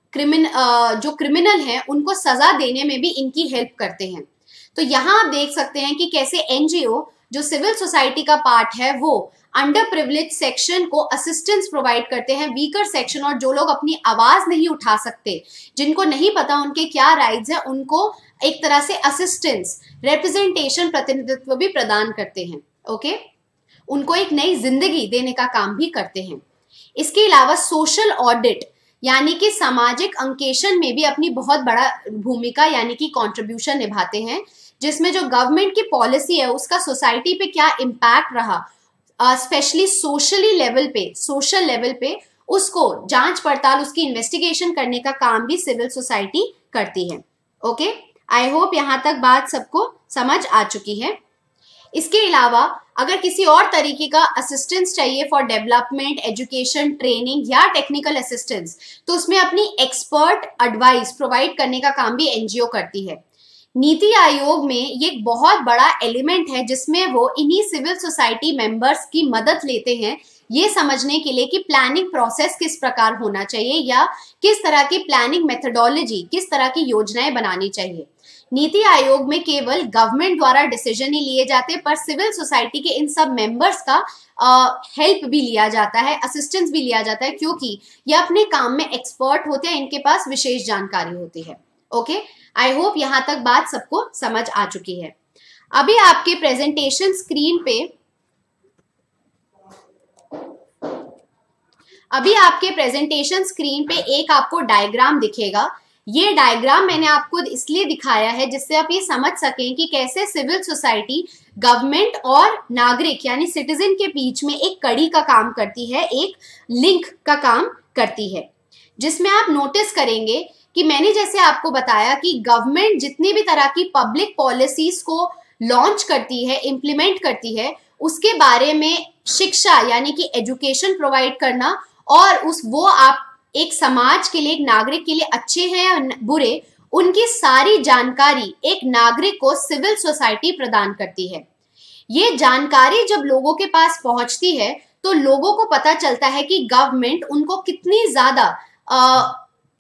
जो क्रिमिनल हैं उनको सजा देने में भी इनकी हेल्प करते हैं। तो यहाँ आप देख सकते हैं कि कैसे एनजीओ जो सिविल सोसाइटी का पार्ट है वो अंडर प्रिविलेज सेक्शन को असिस्टेंस प्रोवाइड करते हैं, वीकर सेक्शन और जो लोग अपनी आवाज नहीं उठा सकते, जिनको नहीं पता उनके क्या राइट्स हैं, उनको एक तरह से असिस्टेंस, रिप्रेजेंटेशन, प्रतिनिधित्व भी प्रदान करते हैं। ओके, उनको एक नई जिंदगी देने का काम भी करते हैं। इसके अलावा सोशल ऑडिट यानी कि सामाजिक अंकेक्षण में भी अपनी बहुत बड़ा भूमिका यानी कि कंट्रीब्यूशन निभाते हैं, जिसमें जो गवर्नमेंट की पॉलिसी है उसका सोसाइटी पे क्या इम्पैक्ट रहा, स्पेशली सोशल लेवल पे उसको जांच पड़ताल, उसकी इन्वेस्टिगेशन करने का काम भी सिविल सोसाइटी करती है। ओके, आई होप यहाँ तक बात सबको समझ आ चुकी है। इसके अलावा अगर किसी और तरीके का असिस्टेंस चाहिए फॉर डेवलपमेंट, एजुकेशन, ट्रेनिंग या टेक्निकल असिस्टेंस, तो उसमें अपनी एक्सपर्ट एडवाइस प्रोवाइड करने का काम भी एनजीओ करती है। नीति आयोग में ये एक बहुत बड़ा एलिमेंट है जिसमें वो इन्हीं सिविल सोसाइटी मेंबर्स की मदद लेते हैं ये समझने के लिए कि प्लानिंग प्रोसेस किस प्रकार होना चाहिए या किस तरह की प्लानिंग मेथोडोलॉजी, किस तरह की योजनाएं बनानी चाहिए। नीति आयोग में केवल गवर्नमेंट द्वारा डिसीजन ही लिए जाते, पर सिविल सोसाइटी के इन सब मेंबर्स का हेल्प भी लिया जाता है, असिस्टेंस भी लिया जाता है, क्योंकि ये अपने काम में एक्सपर्ट होते हैं, इनके पास विशेष जानकारी होती है। ओके, आई होप यहाँ तक बात सबको समझ आ चुकी है। अभी आपके प्रेजेंटेशन स्क्रीन पे एक आपको डायग्राम दिखेगा। ये डायग्राम मैंने आपको इसलिए दिखाया है जिससे आप ये समझ सकें कि कैसे सिविल सोसाइटी गवर्नमेंट और नागरिक यानी सिटीजन के बीच में एक कड़ी का काम करती है, एक लिंक का काम करती है, जिसमें आप नोटिस करेंगे कि मैंने जैसे आपको बताया कि गवर्नमेंट जितनी भी तरह की पब्लिक पॉलिसीज को लॉन्च करती है, इम्प्लीमेंट करती है, उसके बारे में शिक्षा यानी कि एजुकेशन प्रोवाइड करना और वो आप एक समाज के लिए, एक नागरिक के लिए अच्छे हैं या बुरे, उनकी सारी जानकारी एक नागरिक को सिविल सोसाइटी प्रदान करती है। ये जानकारी जब लोगों के पास पहुंचती है तो लोगों को पता चलता है कि गवर्नमेंट उनको कितनी ज्यादा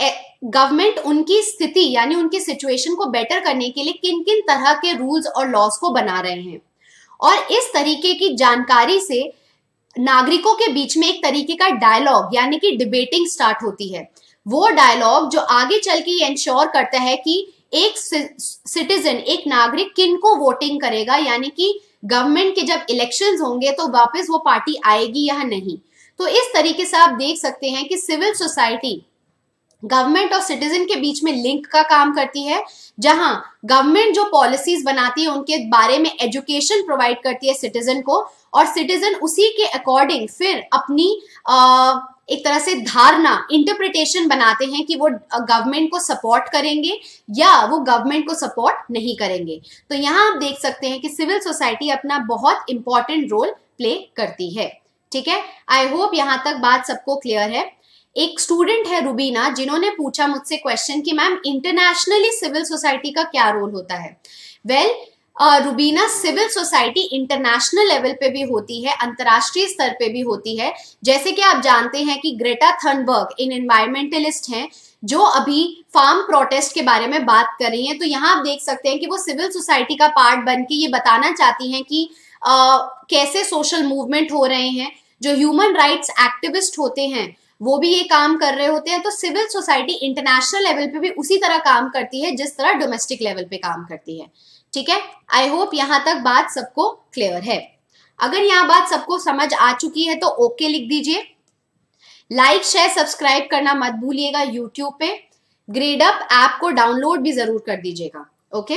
गवर्नमेंट उनकी स्थिति यानी उनकी सिचुएशन को बेटर करने के लिए किन किन तरह के रूल्स और लॉस को बना रहे हैं। और इस तरीके की जानकारी से नागरिकों के बीच में एक तरीके का डायलॉग यानी कि डिबेटिंग स्टार्ट होती है। वो डायलॉग जो आगे चल के ये इंश्योर करता है कि एक सिटीजन, एक नागरिक किन को वोटिंग करेगा, यानी कि गवर्नमेंट के जब इलेक्शंस होंगे तो वापस वो पार्टी आएगी या नहीं। तो इस तरीके से आप देख सकते हैं कि सिविल सोसाइटी गवर्नमेंट और सिटीजन के बीच में लिंक का काम करती है, जहां गवर्नमेंट जो पॉलिसीज बनाती है उनके बारे में एजुकेशन प्रोवाइड करती है सिटीजन को, और सिटीजन उसी के अकॉर्डिंग फिर अपनी एक तरह से धारणा, इंटरप्रिटेशन बनाते हैं कि वो गवर्नमेंट को सपोर्ट करेंगे या वो गवर्नमेंट को सपोर्ट नहीं करेंगे। तो यहाँ आप देख सकते हैं कि सिविल सोसाइटी अपना बहुत इंपॉर्टेंट रोल प्ले करती है। ठीक है, आई होप यहाँ तक बात सबको क्लियर है। एक स्टूडेंट है रुबीना, जिन्होंने पूछा मुझसे क्वेश्चन कि मैम इंटरनेशनली सिविल सोसाइटी का क्या रोल होता है। Well Rubina, civil society international level पे भी होती है, अंतर्राष्ट्रीय स्तर पे भी होती है। जैसे कि आप जानते हैं कि ग्रेटा थनबर्ग इन एनवायरमेंटलिस्ट हैं जो अभी फार्म प्रोटेस्ट के बारे में बात कर रही हैं। तो यहाँ आप देख सकते हैं कि वो सिविल सोसाइटी का पार्ट बन के ये बताना चाहती हैं कि कैसे सोशल मूवमेंट हो रहे हैं। जो ह्यूमन राइट्स एक्टिविस्ट होते हैं वो भी ये काम कर रहे होते हैं। तो सिविल सोसाइटी इंटरनेशनल लेवल पे भी उसी तरह काम करती है जिस तरह डोमेस्टिक लेवल पे काम करती है। ठीक है, आई होप यहां तक बात सबको क्लियर है। अगर यहां बात सबको समझ आ चुकी है तो ओके लिख दीजिए। लाइक शेयर सब्सक्राइब करना मत भूलिएगा यूट्यूब पे। ग्रेडअप ऐप को डाउनलोड भी जरूर कर दीजिएगा। Okay,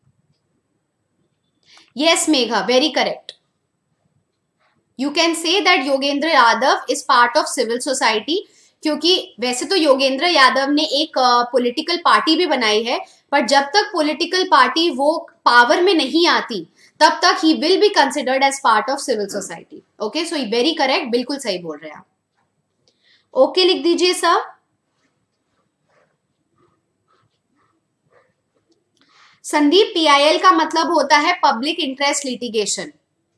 yes Megha, very correct. You can say that Yogendra Yadav is part of civil society, क्योंकि वैसे तो योगेंद्र यादव ने एक पॉलिटिकल पार्टी भी बनाई है, पर जब तक पॉलिटिकल पार्टी वो पावर में नहीं आती तब तक ही will be considered as part of civil society. Okay, so very correct, बिल्कुल सही बोल रहे हैं आप। ओके लिख दीजिए सर। संदीप, पीआईएल का मतलब होता है public interest litigation.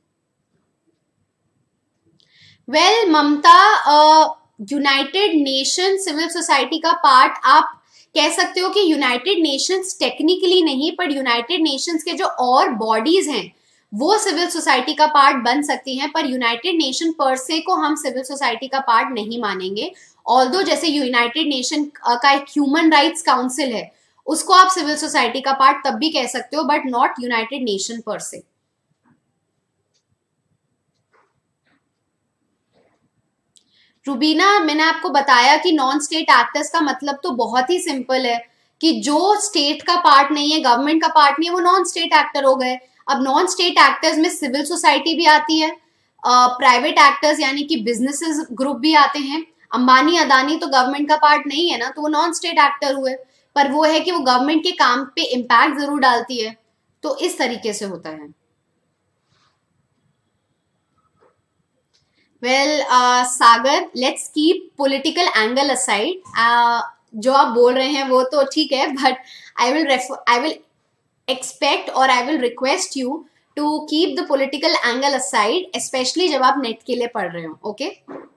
Well Mamta, United Nation civil society का पार्ट आप कह सकते हो कि यूनाइटेड नेशंस टेक्निकली नहीं, पर यूनाइटेड नेशंस के जो और बॉडीज हैं वो सिविल सोसाइटी का पार्ट बन सकती हैं, पर यूनाइटेड नेशन पर से को हम सिविल सोसाइटी का पार्ट नहीं मानेंगे। ऑल्दो जैसे यूनाइटेड नेशन का एक ह्यूमन राइट्स काउंसिल है, उसको आप सिविल सोसाइटी का पार्ट तब भी कह सकते हो, बट नॉट यूनाइटेड नेशन पर से। रुबीना, मैंने आपको बताया कि नॉन स्टेट एक्टर्स का मतलब तो बहुत ही सिंपल है कि जो स्टेट का पार्ट नहीं है, गवर्नमेंट का पार्ट नहीं है, वो नॉन स्टेट एक्टर हो गए। अब नॉन स्टेट एक्टर्स में सिविल सोसाइटी भी आती है, प्राइवेट एक्टर्स यानी कि बिजनेसेस ग्रुप भी आते हैं। अंबानी अदानी तो गवर्नमेंट का पार्ट नहीं है ना, तो वो नॉन स्टेट एक्टर हुए, पर वो है कि वो गवर्नमेंट के काम पे इम्पैक्ट जरूर डालती है। तो इस तरीके से होता है। Well Sagar, let's keep political angle aside. जो आप बोल रहे हैं वो तो ठीक है, बट आई विल एक्सपेक्ट और I will request you to keep the political angle aside, specially जब आप नेट के लिए पढ़ रहे हो। ओके,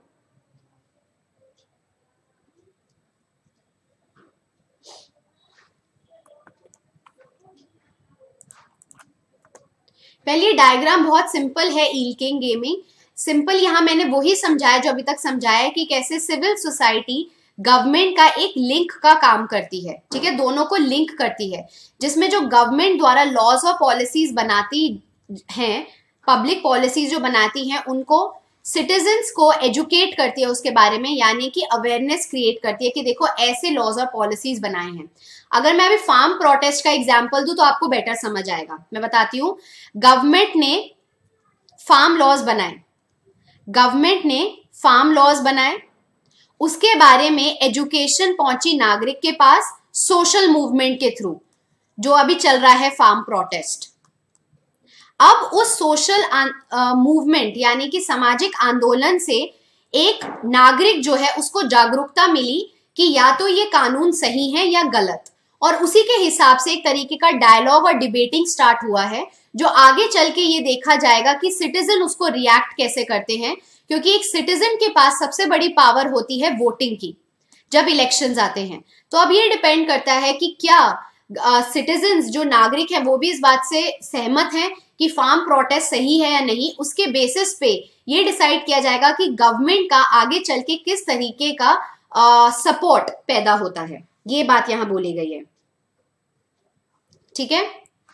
वेल ये डायग्राम बहुत सिंपल है। ईलकिंग गेमिंग सिंपल, यहां मैंने वही समझाया जो अभी तक समझाया कि कैसे सिविल सोसाइटी गवर्नमेंट का एक लिंक का काम करती है। ठीक है, दोनों को लिंक करती है, जिसमें जो गवर्नमेंट द्वारा लॉज और पॉलिसीज बनाती हैं, पब्लिक पॉलिसीज जो बनाती हैं, उनको सिटीजन्स को एजुकेट करती है उसके बारे में, यानी कि अवेयरनेस क्रिएट करती है कि देखो ऐसे लॉज और पॉलिसीज बनाए हैं। अगर मैं अभी फार्म प्रोटेस्ट का एग्जाम्पल दूं तो आपको बेटर समझ आएगा। मैं बताती हूँ, गवर्नमेंट ने फार्म लॉज बनाए, गवर्नमेंट ने फार्म लॉज बनाए, उसके बारे में एजुकेशन पहुंची नागरिक के पास सोशल मूवमेंट के थ्रू, जो अभी चल रहा है फार्म प्रोटेस्ट। अब उस सोशल मूवमेंट यानी कि सामाजिक आंदोलन से एक नागरिक जो है उसको जागरूकता मिली कि या तो ये कानून सही है या गलत, और उसी के हिसाब से एक तरीके का डायलॉग और डिबेटिंग स्टार्ट हुआ है, जो आगे चल के ये देखा जाएगा कि सिटीजन उसको रिएक्ट कैसे करते हैं, क्योंकि एक सिटीजन के पास सबसे बड़ी पावर होती है वोटिंग की। जब इलेक्शंस आते हैं। तो अब ये डिपेंड करता है कि क्या सिटीजन्स जो नागरिक है वो भी इस बात से सहमत हैं कि फार्म प्रोटेस्ट सही है या नहीं। उसके बेसिस पे ये डिसाइड किया जाएगा कि गवर्नमेंट का आगे चल के किस तरीके का सपोर्ट पैदा होता है। ये बात यहां बोली गई है, ठीक है।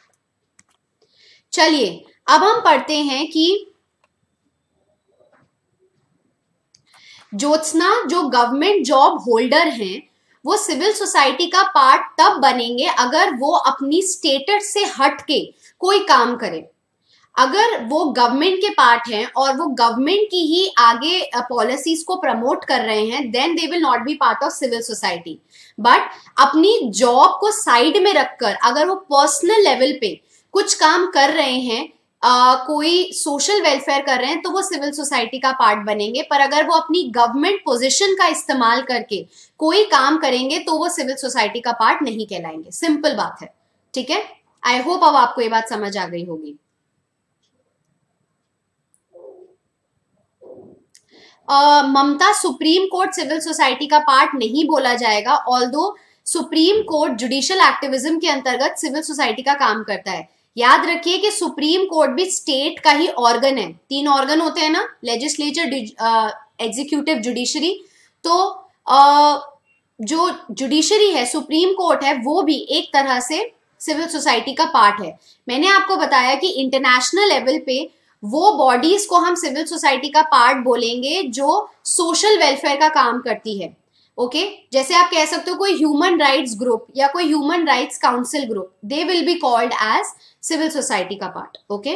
चलिए अब हम पढ़ते हैं कि ज्योत्सना जो गवर्नमेंट जॉब होल्डर हैं वो सिविल सोसाइटी का पार्ट तब बनेंगे अगर वो अपनी स्टेटस से हट के कोई काम करे। अगर वो गवर्नमेंट के पार्ट हैं और वो गवर्नमेंट की ही आगे पॉलिसीज को प्रमोट कर रहे हैं, then they will not be part of civil society. But अपनी जॉब को साइड में रखकर अगर वो पर्सनल लेवल पे कुछ काम कर रहे हैं, कोई सोशल वेलफेयर कर रहे हैं, तो वो सिविल सोसाइटी का पार्ट बनेंगे। पर अगर वो अपनी गवर्नमेंट पोजीशन का इस्तेमाल करके कोई काम करेंगे तो वो सिविल सोसाइटी का पार्ट नहीं कहलाएंगे। सिंपल बात है, ठीक है। आई होप अब आपको ये बात समझ आ गई होगी। Mamta, Supreme Court civil society का पार्ट नहीं बोला जाएगा, although Supreme Court judicial activism के अंतर्गत सिविल सोसाइटी का काम करता है। याद रखिए कि सुप्रीम कोर्ट भी स्टेट का ही ऑर्गन है। 3 ऑर्गन होते हैं ना, लेजिस्लेचर, एग्जीक्यूटिव, जुडिशरी। तो जो जुडिशरी है, सुप्रीम कोर्ट है, वो भी एक तरह से सिविल सोसाइटी का पार्ट है। मैंने आपको बताया कि इंटरनेशनल लेवल पे वो बॉडीज को हम सिविल सोसाइटी का पार्ट बोलेंगे जो सोशल वेलफेयर का काम करती है। ओके, जैसे आप कह सकते हो कोई ह्यूमन राइट्स ग्रुप या कोई human rights council group, they will be called as civil society का part. Okay,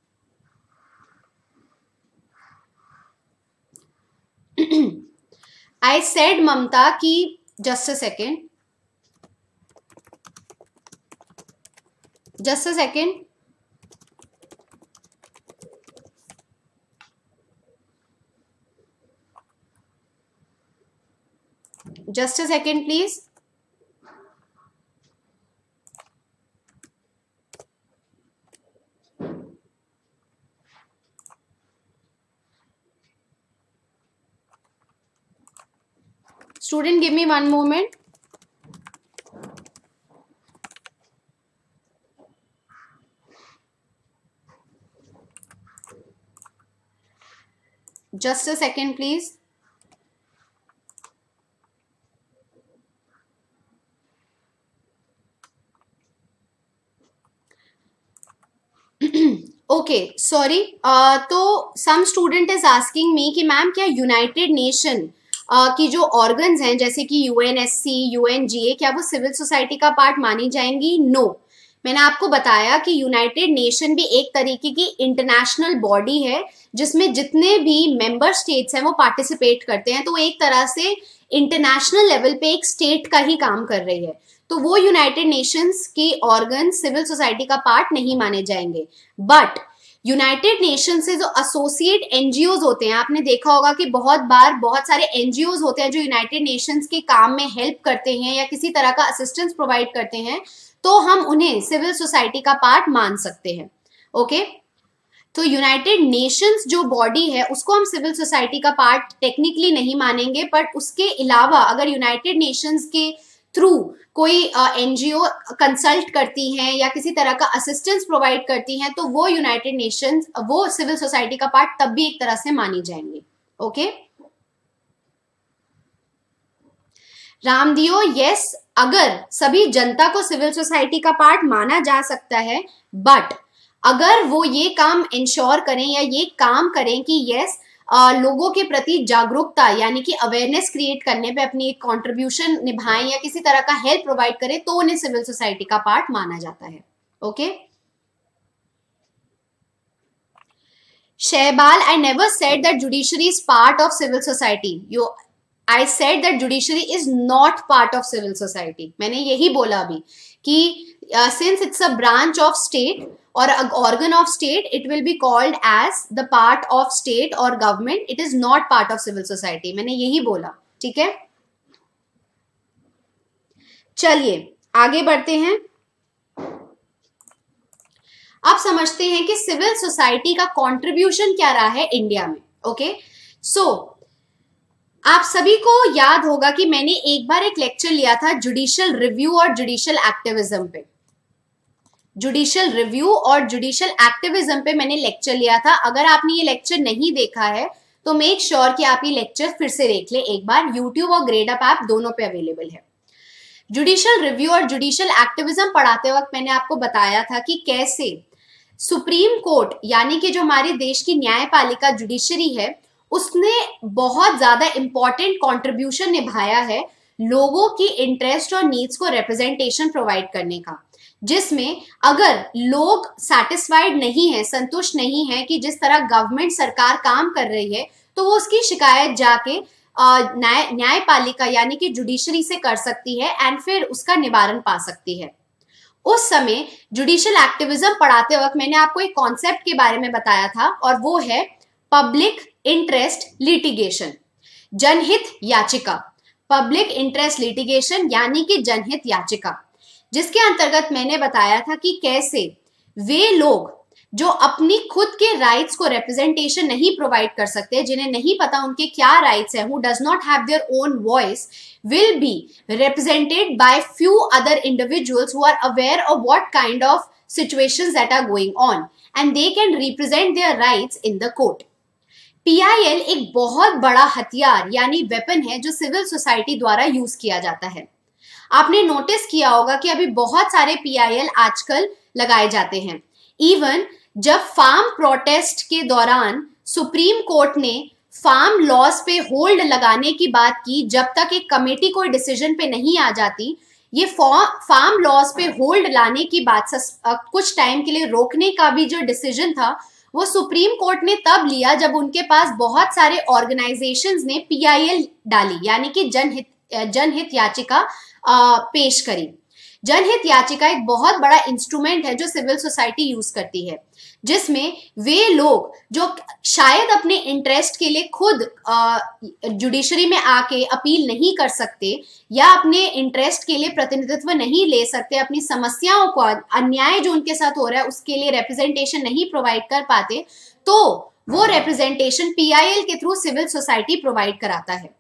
I said Mamta कि just a second, just a second, just a second please. Student, give me one moment. Just a second please. Okay, sorry. तो some student is asking me कि ma'am क्या United nation की जो organs हैं जैसे कि UNSC, UNGA, क्या वो सिविल सोसाइटी का पार्ट मानी जाएंगी? नो। मैंने आपको बताया कि यूनाइटेड नेशन भी एक तरीके की इंटरनेशनल बॉडी है जिसमें जितने भी मेंबर स्टेट्स हैं वो पार्टिसिपेट करते हैं। तो एक तरह से इंटरनेशनल लेवल पे एक स्टेट का ही काम कर रही है। तो वो यूनाइटेड नेशंस की ऑर्गन सिविल सोसाइटी का पार्ट नहीं माने जाएंगे। बट यूनाइटेड नेशन से जो एसोसिएट एनजीओज होते हैं, आपने देखा होगा कि बहुत बार बहुत सारे एनजीओज होते हैं जो यूनाइटेड नेशंस के काम में हेल्प करते हैं या किसी तरह का असिस्टेंस प्रोवाइड करते हैं, तो हम उन्हें सिविल सोसाइटी का पार्ट मान सकते हैं। ओके, तो यूनाइटेड नेशंस जो बॉडी है उसको हम सिविल सोसाइटी का पार्ट टेक्निकली नहीं मानेंगे, पर उसके अलावा अगर यूनाइटेड नेशंस के थ्रू कोई एनजीओ कंसल्ट करती हैं या किसी तरह का असिस्टेंस प्रोवाइड करती हैं तो वो यूनाइटेड नेशंस, वो सिविल सोसाइटी का पार्ट तब भी एक तरह से मानी जाएंगे। ओके, रामदियो, यस, अगर सभी जनता को सिविल सोसाइटी का पार्ट माना जा सकता है, बट अगर वो ये काम इंश्योर करें या ये काम करें कि यस लोगों के प्रति जागरूकता यानी कि अवेयरनेस क्रिएट करने पे अपनी एक कॉन्ट्रीब्यूशन निभाएं या किसी तरह का हेल्प प्रोवाइड करें, तो उन्हें सिविल सोसाइटी का पार्ट माना जाता है। Okay, Shahbal, I never said that judiciary is part of civil society. I said that judiciary is not part of civil society. मैंने यही बोला अभी कि since it's a branch of state or an organ of state, it will be called as the part of state or government. It is not part of civil society. मैंने यही बोला, ठीक है। चलिए आगे बढ़ते हैं। अब समझते हैं कि सिविल सोसाइटी का कंट्रीब्यूशन क्या रहा है इंडिया में। ओके, सो आप सभी को याद होगा कि मैंने एक बार एक लेक्चर लिया था जुडिशियल रिव्यू और जुडिशियल एक्टिविज्म पे। जुडिशियल रिव्यू और जुडिशियल एक्टिविज्म पे मैंने लेक्चर लिया था। अगर आपने ये लेक्चर नहीं देखा है तो मेक श्योर कि आप ये लेक्चर फिर से देख ले एक बार। यूट्यूब और ग्रेडअप ऐप दोनों पे अवेलेबल है। जुडिशियल रिव्यू और जुडिशियल एक्टिविज्म पढ़ाते वक्त मैंने आपको बताया था कि कैसे सुप्रीम कोर्ट यानी कि जो हमारे देश की न्यायपालिका जुडिशरी है उसने बहुत ज्यादा इंपॉर्टेंट कंट्रीब्यूशन निभाया है लोगों की इंटरेस्ट और नीड्स को रिप्रेजेंटेशन प्रोवाइड करने का, जिसमें अगर लोग सेटिस्फाइड नहीं है, संतुष्ट नहीं है कि जिस तरह गवर्नमेंट सरकार काम कर रही है, तो वो उसकी शिकायत जाके न्यायपालिका यानी कि जुडिशरी से कर सकती है एंड फिर उसका निवारण पा सकती है। उस समय जुडिशियल एक्टिविज्म पढ़ाते वक्त मैंने आपको एक कॉन्सेप्ट के बारे में बताया था और वो है पब्लिक इंटरेस्ट लिटिगेशन, जनहित याचिका। पब्लिक इंटरेस्ट लिटिगेशन यानी कि जनहित याचिका, जिसके अंतर्गत मैंने बताया था कि कैसे वे लोग जो अपनी खुद के राइट्स को रिप्रेजेंटेशन नहीं प्रोवाइड कर सकते, जिन्हें नहीं पता उनके क्या राइट्स हैं, who does not have their own voice, will be represented by few other individuals who are aware of what kind of situations that are going on and they can represent their rights in the court. PIL एक बहुत बड़ा हथियार यानी weapon है जो civil society द्वारा use किया जाता है। आपने नोटिस किया होगा कि अभी बहुत सारे PIL आजकल लगाए जाते हैं। इवन जब फार्म प्रोटेस्ट के दौरान सुप्रीम कोर्ट ने फार्म लॉज पे होल्ड लगाने की बात की, जब तक एक कमेटी कोई डिसीजन पे नहीं आ जाती, ये फार्म लॉज पे होल्ड लाने की बात कुछ टाइम के लिए रोकने का भी जो डिसीजन था वो सुप्रीम कोर्ट ने तब लिया जब उनके पास बहुत सारे ऑर्गेनाइजेशंस ने PIL डाली यानी कि जनहित याचिका पेश करी। जनहित याचिका एक बहुत बड़ा इंस्ट्रूमेंट है जो सिविल सोसाइटी यूज करती है, जिसमें वे लोग जो शायद अपने इंटरेस्ट के लिए खुद जुडिशरी में आके अपील नहीं कर सकते या अपने इंटरेस्ट के लिए प्रतिनिधित्व नहीं ले सकते, अपनी समस्याओं को, अन्याय जो उनके साथ हो रहा है उसके लिए रिप्रेजेंटेशन नहीं प्रोवाइड कर पाते, तो वो रिप्रेजेंटेशन PIL के थ्रू सिविल सोसाइटी प्रोवाइड कराता है,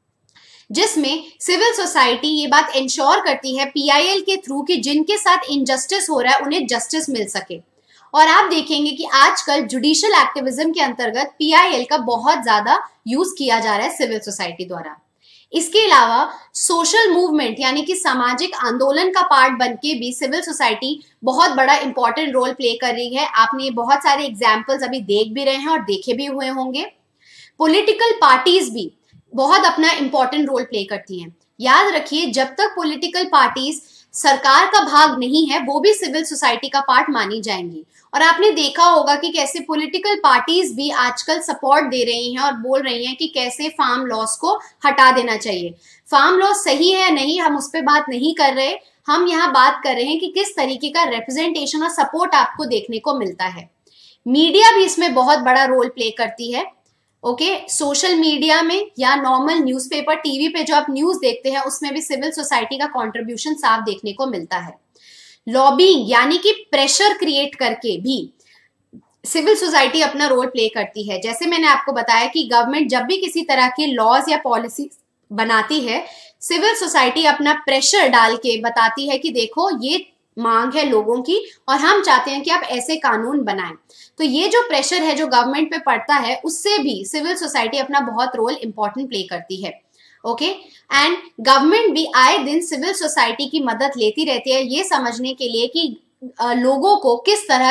जिसमें सिविल सोसाइटी ये बात इंश्योर करती है PIL के थ्रू कि जिनके साथ इनजस्टिस हो रहा है उन्हें जस्टिस मिल सके। और आप देखेंगे कि आजकल जुडिशियल एक्टिविज्म के अंतर्गत PIL का बहुत ज्यादा यूज किया जा रहा है सिविल सोसाइटी द्वारा। इसके अलावा सोशल मूवमेंट यानी कि सामाजिक आंदोलन का पार्ट बनके भी सिविल सोसाइटी बहुत बड़ा इंपॉर्टेंट रोल प्ले कर रही है। आपने बहुत सारे एग्जाम्पल्स अभी देख भी रहे हैं और देखे भी हुए होंगे। पॉलिटिकल पार्टीज भी बहुत अपना इंपॉर्टेंट रोल प्ले करती हैं। याद रखिए, जब तक पॉलिटिकल पार्टीज सरकार का भाग नहीं है वो भी सिविल सोसाइटी का पार्ट मानी जाएंगी। और आपने देखा होगा कि कैसे पॉलिटिकल पार्टीज भी आजकल सपोर्ट दे रही हैं और बोल रही हैं कि कैसे फार्म लॉस को हटा देना चाहिए। फार्म लॉस सही है या नहीं हम उस पर बात नहीं कर रहे, हम यहाँ बात कर रहे हैं कि किस तरीके का रिप्रेजेंटेशन और सपोर्ट आपको देखने को मिलता है। मीडिया भी इसमें बहुत बड़ा रोल प्ले करती है। ओके, सोशल मीडिया में या नॉर्मल न्यूज़पेपर, टीवी पे जो आप न्यूज देखते हैं उसमें भी सिविल सोसाइटी का कंट्रीब्यूशन साफ देखने को मिलता है। लॉबिंग यानी कि प्रेशर क्रिएट करके भी सिविल सोसाइटी अपना रोल प्ले करती है। जैसे मैंने आपको बताया कि गवर्नमेंट जब भी किसी तरह के लॉज या पॉलिसी बनाती है, सिविल सोसाइटी अपना प्रेशर डाल के बताती है कि देखो ये मांग है लोगों की और हम चाहते हैं कि आप ऐसे कानून बनाएं। तो ये जो प्रेशर है जो गवर्नमेंट पे पड़ता है उससे भी सिविल सोसाइटी अपना बहुत रोल इंपॉर्टेंट प्ले करती है। ओके, एंड गवर्नमेंट भी आए दिन सिविल सोसाइटी की मदद लेती रहती है ये समझने के लिए कि लोगों को किस तरह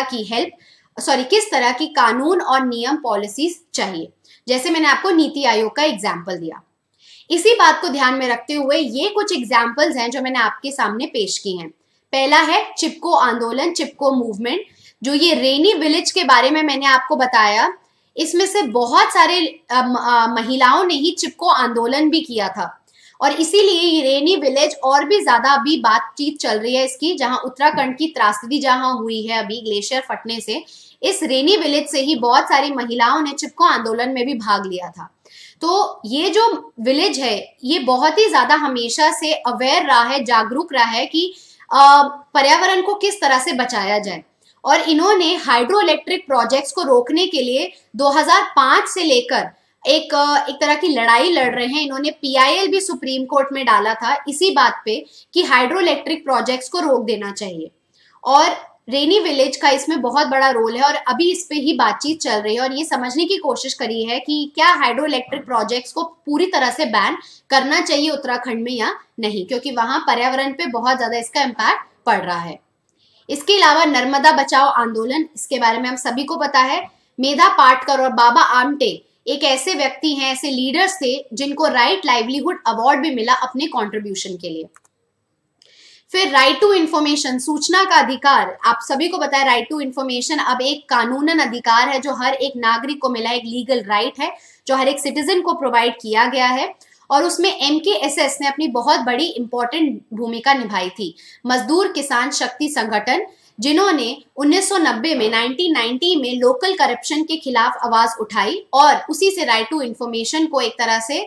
की कानून और नियम पॉलिसीज चाहिए। जैसे मैंने आपको नीति आयोग का एग्जाम्पल दिया। इसी बात को ध्यान में रखते हुए ये कुछ एग्जाम्पल्स हैं जो मैंने आपके सामने पेश की हैं। पहला है चिपको आंदोलन, चिपको मूवमेंट, जो ये रेनी विलेज के बारे में मैंने आपको बताया। इसमें से बहुत सारे महिलाओं ने ही चिपको आंदोलन भी किया था और इसीलिए ये रेनी विलेज और भी ज्यादा अभी बातचीत चल रही है इसकी, जहां उत्तराखंड की त्रासदी जहां हुई है अभी ग्लेशियर फटने से, इस रेनी विलेज से ही बहुत सारी महिलाओं ने चिपको आंदोलन में भी भाग लिया था। तो ये जो विलेज है ये बहुत ही ज्यादा हमेशा से अवेयर रहा है, जागरूक रहा है कि पर्यावरण को किस तरह से बचाया जाए। और इन्होंने हाइड्रो इलेक्ट्रिक प्रोजेक्ट्स को रोकने के लिए 2005 से लेकर एक तरह की लड़ाई लड़ रहे हैं। इन्होंने पीआईएल भी सुप्रीम कोर्ट में डाला था इसी बात पे कि हाइड्रो इलेक्ट्रिक प्रोजेक्ट्स को रोक देना चाहिए, और रेनी विलेज का इसमें बहुत बड़ा रोल है। और अभी इस पे ही बातचीत चल रही है और ये समझने की कोशिश करी है कि क्या हाइड्रो इलेक्ट्रिक प्रोजेक्ट्स को पूरी तरह से बैन करना चाहिए उत्तराखंड में या नहीं, क्योंकि वहां पर्यावरण पे बहुत ज्यादा इसका इम्पैक्ट पड़ रहा है। इसके अलावा नर्मदा बचाओ आंदोलन, इसके बारे में हम सभी को पता है। मेधा पाटकर और बाबा आमटे एक ऐसे व्यक्ति हैं, ऐसे लीडर्स थे जिनको राइट लाइवलीहुड अवार्ड भी मिला अपने कंट्रीब्यूशन के लिए। फिर राइट टू इंफॉर्मेशन, सूचना का अधिकार, आप सभी को पता है राइट टू इंफॉर्मेशन अब एक कानूनन अधिकार है जो हर एक नागरिक को मिला, एक लीगल राइट है जो हर एक सिटीजन को प्रोवाइड किया गया है। और उसमें MKSS ने अपनी बहुत बड़ी इंपॉर्टेंट भूमिका निभाई थी, मजदूर किसान शक्ति संगठन, जिन्होंने 1990 में 1990 में लोकल करप्शन के खिलाफ आवाज उठाई और उसी से राइट टू इंफॉर्मेशन को एक तरह से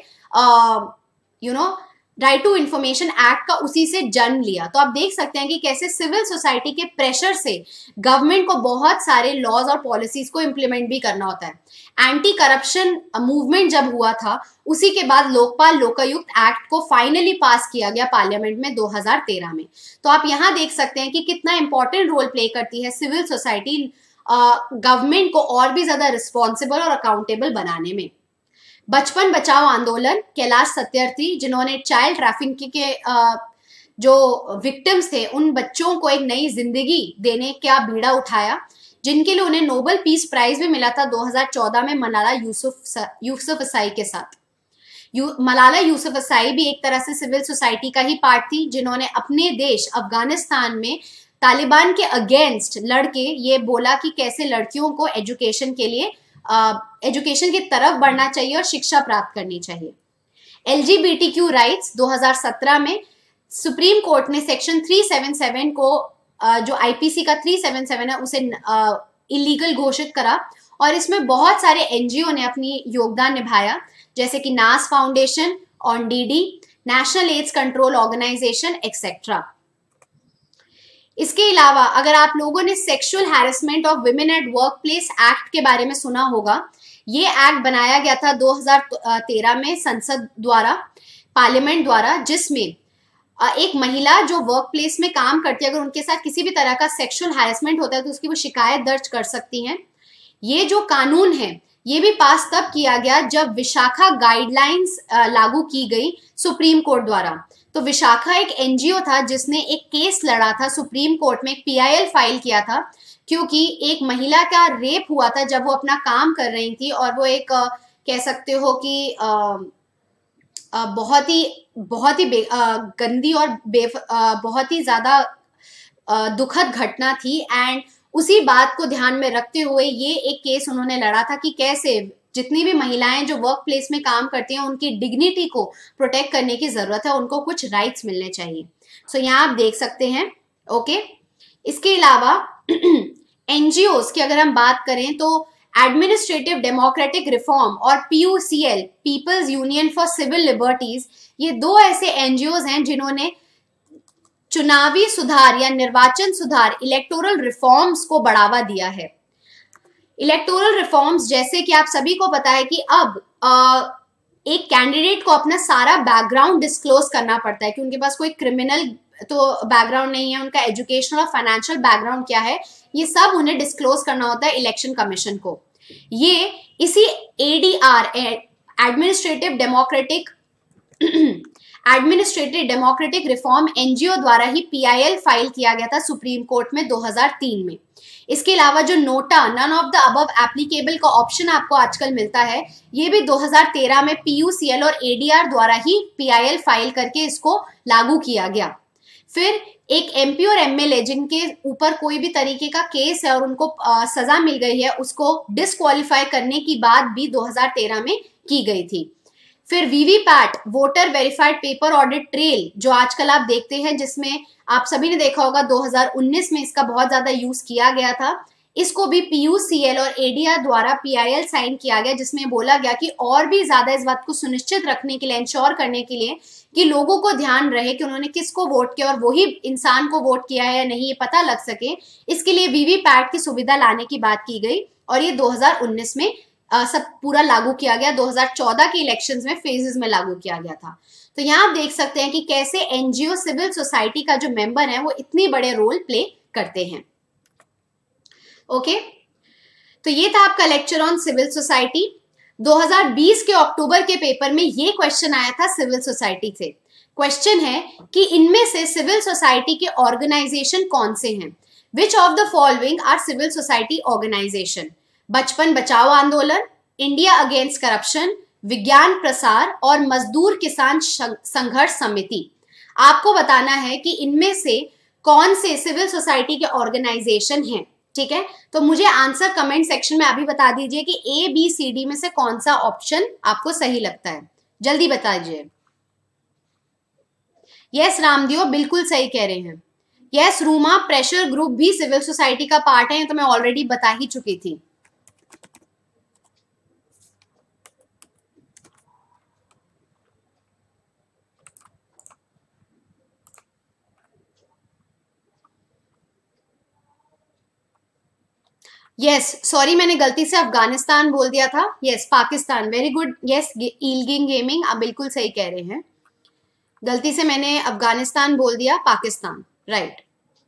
राइट टू इंफॉर्मेशन एक्ट का उसी से जन्म लिया। तो आप देख सकते हैं कि कैसे सिविल सोसाइटी के प्रेशर से गवर्नमेंट को बहुत सारे लॉज और पॉलिसीज को इम्प्लीमेंट भी करना होता है। एंटी करप्शन मूवमेंट जब हुआ था उसी के बाद लोकपाल लोकायुक्त एक्ट को फाइनली पास किया गया पार्लियामेंट में 2013 में। तो आप यहाँ देख सकते हैं कि कितना इंपॉर्टेंट रोल प्ले करती है सिविल सोसाइटी गवर्नमेंट को और भी ज्यादा रिस्पॉन्सिबल और अकाउंटेबल बनाने में। बचपन बचाओ आंदोलन, कैलाश सत्यार्थी, जिन्होंने चाइल्ड ट्रैफिकिंग के जो विक्टिम्स थे उन बच्चों को एक नई जिंदगी देने का बीड़ा उठाया, जिनके लिए उन्हें नोबेल पीस प्राइज भी मिला था 2014 में मलाला यूसुफजई के साथ। मलाला यूसुफजई भी एक तरह से सिविल सोसाइटी का ही पार्ट थी, जिन्होंने अपने देश अफगानिस्तान में तालिबान के अगेंस्ट लड़के ये बोला कि कैसे लड़कियों को एजुकेशन के लिए एजुकेशन की तरफ बढ़ना चाहिए और शिक्षा प्राप्त करनी चाहिए। LGBTQ राइट्स 2017 में सुप्रीम कोर्ट ने सेक्शन 377 को जो IPC का 377 है उसे इलीगल घोषित करा, और इसमें बहुत सारे NGO ने अपनी योगदान निभाया, जैसे कि Naz foundation, ONDD, national AIDS control organisation etcetera. इसके अलावा अगर आप लोगों ने sexual harassment of women at work place act के बारे में सुना होगा, ये एक्ट बनाया गया था 2013 में संसद द्वारा, पार्लियामेंट द्वारा, जिसमें एक महिला जो वर्क प्लेस में काम करती है अगर उनके साथ किसी भी तरह का सेक्सुअल हैरेसमेंट होता है तो उसकी वो शिकायत दर्ज कर सकती हैं। ये जो कानून है ये भी पास तब किया गया जब विशाखा गाइडलाइंस लागू की गई सुप्रीम कोर्ट द्वारा। तो विशाखा एक NGO था जिसने एक केस लड़ा था सुप्रीम कोर्ट में, एक PIL फाइल किया था, क्योंकि एक महिला का रेप हुआ था जब वो अपना काम कर रही थी, और वो एक कह सकते हो कि बहुत ही गंदी और बहुत ही ज्यादा दुखद घटना थी। एंड उसी बात को ध्यान में रखते हुए ये एक केस उन्होंने लड़ा था कि कैसे जितनी भी महिलाएं जो वर्क प्लेस में काम करती हैं उनकी डिग्निटी को प्रोटेक्ट करने की जरूरत है, उनको कुछ राइट्स मिलने चाहिए। सो यहाँ आप देख सकते हैं। ओके, इसके अलावा NGOs की अगर हम बात करें तो एडमिनिस्ट्रेटिव डेमोक्रेटिक रिफॉर्म और PUCL, people's union for civil liberties, ये दो ऐसे NGOs हैं जिन्होंने चुनावी सुधार या निर्वाचन सुधार, इलेक्टोरल रिफॉर्म्स को बढ़ावा दिया है। इलेक्टोरल रिफॉर्म्स जैसे कि आप सभी को पता है कि अब एक कैंडिडेट को अपना सारा बैकग्राउंड डिस्क्लोज करना पड़ता है कि उनके पास कोई क्रिमिनल तो बैकग्राउंड नहीं है, उनका एजुकेशनल और फाइनेंशियल बैकग्राउंड क्या है, ये सब उन्हें डिस्क्लोज करना होता है इलेक्शन कमीशन को। ये इसी ADR, administrative democratic reform NGO द्वारा ही PIL फाइल किया गया था सुप्रीम कोर्ट में 2003 में। इसके अलावा जो NOTA, none of the above applicable का ऑप्शन आपको आजकल मिलता है, ये भी 2013 में PUCL और ADR द्वारा ही PIL फाइल करके इसको लागू किया गया। फिर एक MP और MLA जिनके ऊपर कोई भी तरीके का केस है और उनको सजा मिल गई है, उसको डिस्क्वालीफाई करने की बात भी 2013 में की गई थी। फिर VVPAT, voter verified paper audit trail, जो आजकल आप देखते हैं, जिसमें आप सभी ने देखा होगा 2019 में इसका बहुत ज्यादा यूज किया गया था, इसको भी PUCL और ADR द्वारा PIL साइन किया गया, जिसमें बोला गया कि और भी ज्यादा इस बात को सुनिश्चित रखने के लिए, इंश्योर करने के लिए कि लोगों को ध्यान रहे कि उन्होंने किसको वोट किया और वही इंसान को वोट किया है या नहीं, ये पता लग सके, इसके लिए VVPAT की सुविधा लाने की बात की गई और ये 2019 में सब पूरा लागू किया गया। 2014 के इलेक्शंस में फेजेस में लागू किया गया था। तो यहाँ आप देख सकते हैं कि कैसे एनजीओ सिविल सोसाइटी का जो मेंबर है वो इतने बड़े रोल प्ले करते हैं। ओके, तो ये था आपका लेक्चर ऑन सिविल सोसाइटी। 2020 के अक्टूबर के पेपर में ये क्वेश्चन आया था सिविल सोसाइटी से। क्वेश्चन है कि इनमें से सिविल सोसाइटी के ऑर्गेनाइजेशन कौन से हैं? Which of the following are civil society organisation? Bachpan Bachao आंदोलन, इंडिया अगेंस्ट करप्शन, विज्ञान प्रसार और मजदूर किसान संघर्ष समिति। आपको बताना है कि इनमें से कौन से सिविल सोसाइटी के ऑर्गेनाइजेशन हैं। ठीक है, तो मुझे आंसर कमेंट सेक्शन में अभी बता दीजिए कि ए बी सी डी में से कौन सा ऑप्शन आपको सही लगता है। जल्दी बता दीजिए। यस रामदेव बिल्कुल सही कह रहे हैं। यस रूमा, प्रेशर ग्रुप भी सिविल सोसाइटी का पार्ट है, तो मैं ऑलरेडी बता ही चुकी थी। यस सॉरी, मैंने गलती से अफगानिस्तान बोल दिया था। Yes Pakistan, very good. Yes ईलगिंग गेमिंग, आप बिल्कुल सही कह रहे हैं। गलती से मैंने अफगानिस्तान बोल दिया, पाकिस्तान, राइट।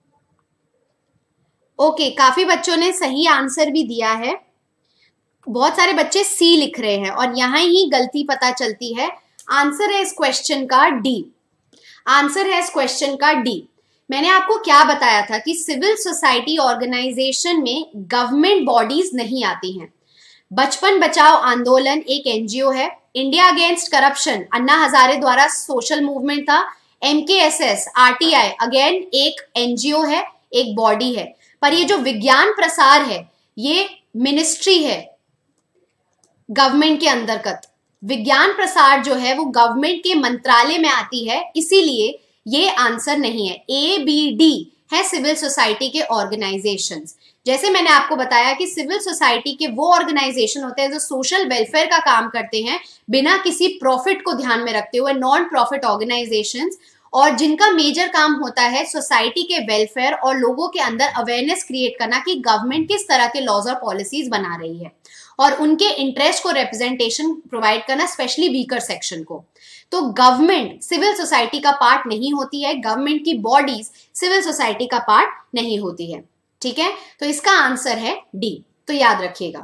ओके, काफी बच्चों ने सही आंसर भी दिया है। बहुत सारे बच्चे सी लिख रहे हैं और यहां ही गलती पता चलती है। आंसर है इस क्वेश्चन का डी। आंसर है इस क्वेश्चन का डी। मैंने आपको क्या बताया था कि सिविल सोसाइटी ऑर्गेनाइजेशन में गवर्नमेंट बॉडीज नहीं आती हैं। बचपन बचाओ आंदोलन एक एनजीओ है। India against corruption Anna Hazare द्वारा सोशल मूवमेंट था। एमकेएसएस आरटीआई अगेन एक एनजीओ है, एक बॉडी है। पर ये जो विज्ञान प्रसार है ये मिनिस्ट्री है गवर्नमेंट के अंतर्गत। विज्ञान प्रसार जो है वो गवर्नमेंट के मंत्रालय में आती है, इसीलिए ये आंसर नहीं है। ए बी डी है सिविल सोसाइटी के ऑर्गेनाइजेशंस। जैसे मैंने आपको बताया कि सिविल सोसाइटी के वो ऑर्गेनाइजेशन होते हैं जो सोशल वेलफेयर का काम करते हैं बिना किसी प्रॉफिट को ध्यान में रखते हुए, नॉन प्रॉफिट ऑर्गेनाइजेशंस, और जिनका मेजर काम होता है सोसाइटी के वेलफेयर और लोगों के अंदर अवेयरनेस क्रिएट करना कि गवर्नमेंट किस तरह के लॉज और पॉलिसीज बना रही है और उनके इंटरेस्ट को रिप्रेजेंटेशन प्रोवाइड करना, स्पेशली वीकर सेक्शन को। तो गवर्नमेंट सिविल सोसाइटी का पार्ट नहीं होती है, गवर्नमेंट की बॉडीज सिविल सोसाइटी का पार्ट नहीं होती है। ठीक है, तो इसका आंसर है डी, तो याद रखिएगा।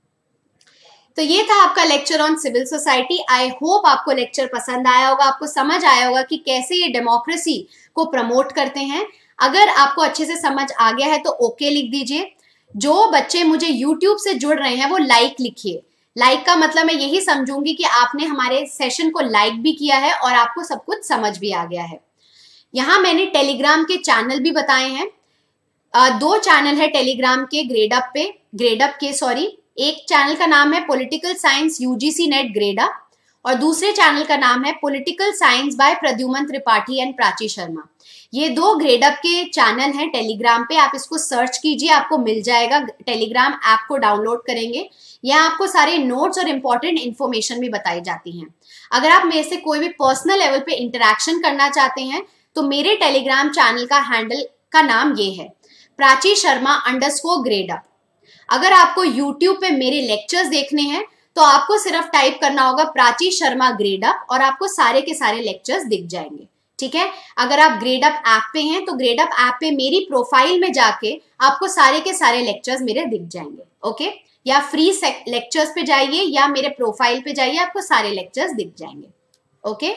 तो ये था आपका lecture on civil society. I hope आपको लेक्चर पसंद आया होगा, आपको समझ आया होगा कि कैसे ये डेमोक्रेसी को प्रमोट करते हैं। अगर आपको अच्छे से समझ आ गया है तो ओके लिख दीजिए। जो बच्चे मुझे यूट्यूब से जुड़ रहे हैं वो लाइक लिखिए। लाइक का मतलब मैं यही समझूंगी कि आपने हमारे सेशन को लाइक भी किया है और आपको सब कुछ समझ भी आ गया है। यहाँ मैंने टेलीग्राम के चैनल भी बताए हैं। 2 चैनल है टेलीग्राम के ग्रेडअप के सॉरी। एक चैनल का नाम है पॉलिटिकल साइंस यूजीसी नेट ग्रेडा और दूसरे चैनल का नाम है political science by Pradyumn Tripathi and Prachi Sharma. ये 2 ग्रेडअप के चैनल हैं टेलीग्राम पे, आप इसको सर्च कीजिए, आपको मिल जाएगा। टेलीग्राम ऐप को डाउनलोड करेंगे, यहाँ आपको सारे नोट्स और इंपॉर्टेंट इन्फॉर्मेशन भी बताई जाती हैं। अगर आप मेरे से कोई भी पर्सनल लेवल पे इंटरेक्शन करना चाहते हैं तो मेरे टेलीग्राम चैनल का हैंडल का नाम ये है, प्राची शर्मा _ग्रेडअप। अगर आपको यूट्यूब पे मेरे लेक्चर्स देखने हैं तो आपको सिर्फ टाइप करना होगा प्राची शर्मा ग्रेडअप और आपको सारे के सारे लेक्चर्स दिख जाएंगे। ठीक है, अगर आप ग्रेडअप ऐप पे हैं तो ग्रेडअप ऐप पे मेरी प्रोफाइल में जाके आपको सारे के सारे लेक्चर्स मेरे दिख जाएंगे। ओके, या फ्री लेक्चर्स पे जाइए या मेरे प्रोफाइल पे जाइए, आपको सारे लेक्चर्स दिख जाएंगे। Okay,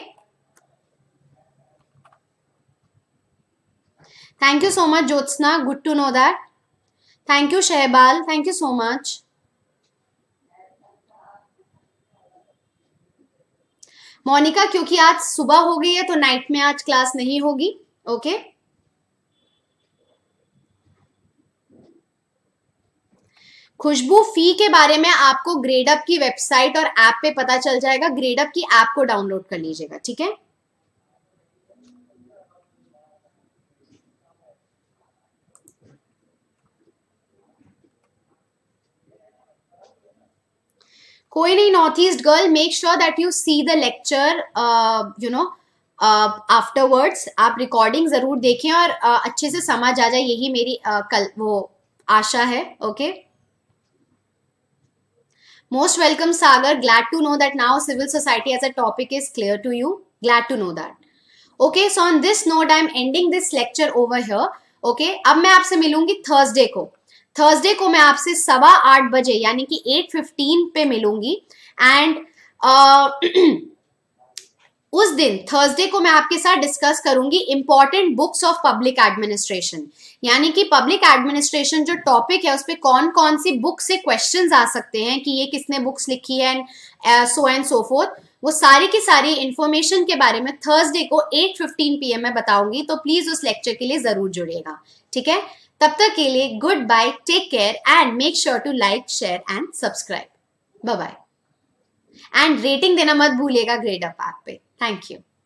thank you so much Jyotsna, good to know that. Thank you Shahbal, thank you so much. Monica, क्योंकि आज सुबह हो गई है तो नाइट में आज क्लास नहीं होगी। ओके, खुशबू, फी के बारे में आपको ग्रेडअप की वेबसाइट और ऐप पे पता चल जाएगा। ग्रेडअप की ऐप को डाउनलोड कर लीजिएगा। ठीक है, कोई नहीं north east girl, make sure that you see the lecture afterwards. आप रिकॉर्डिंग जरूर देखें और अच्छे से समझ आ जाए, यही मेरी कल वो आशा है। Okay, Most welcome, Sagar. Glad to know that now civil society as a topic is clear to you. Glad to know that. Okay, so on this note, I am ending this lecture over here. Okay, अब मैं आपसे मिलूंगी Thursday को मैं आपसे 8:15 यानी कि 8:15 पे मिलूंगी एंड उस दिन थर्सडे को मैं आपके साथ डिस्कस करूंगी important books of public administration, यानी कि पब्लिक एडमिनिस्ट्रेशन जो टॉपिक है उस पर कौन कौन सी बुक से क्वेश्चंस आ सकते हैं कि ये किसने बुक्स लिखी है एंड सो फोर्थ, वो सारी की सारी इंफॉर्मेशन के बारे में थर्सडे को 8:15 PM में बताऊंगी, तो प्लीज उस लेक्चर के लिए जरूर जुड़िएगा। ठीक है, तब तक के लिए good bye, take care and make sure to like, share and subscribe. Bye bye and rating देना मत भूलिएगा ग्रेड अप ऐप पे। Thank you.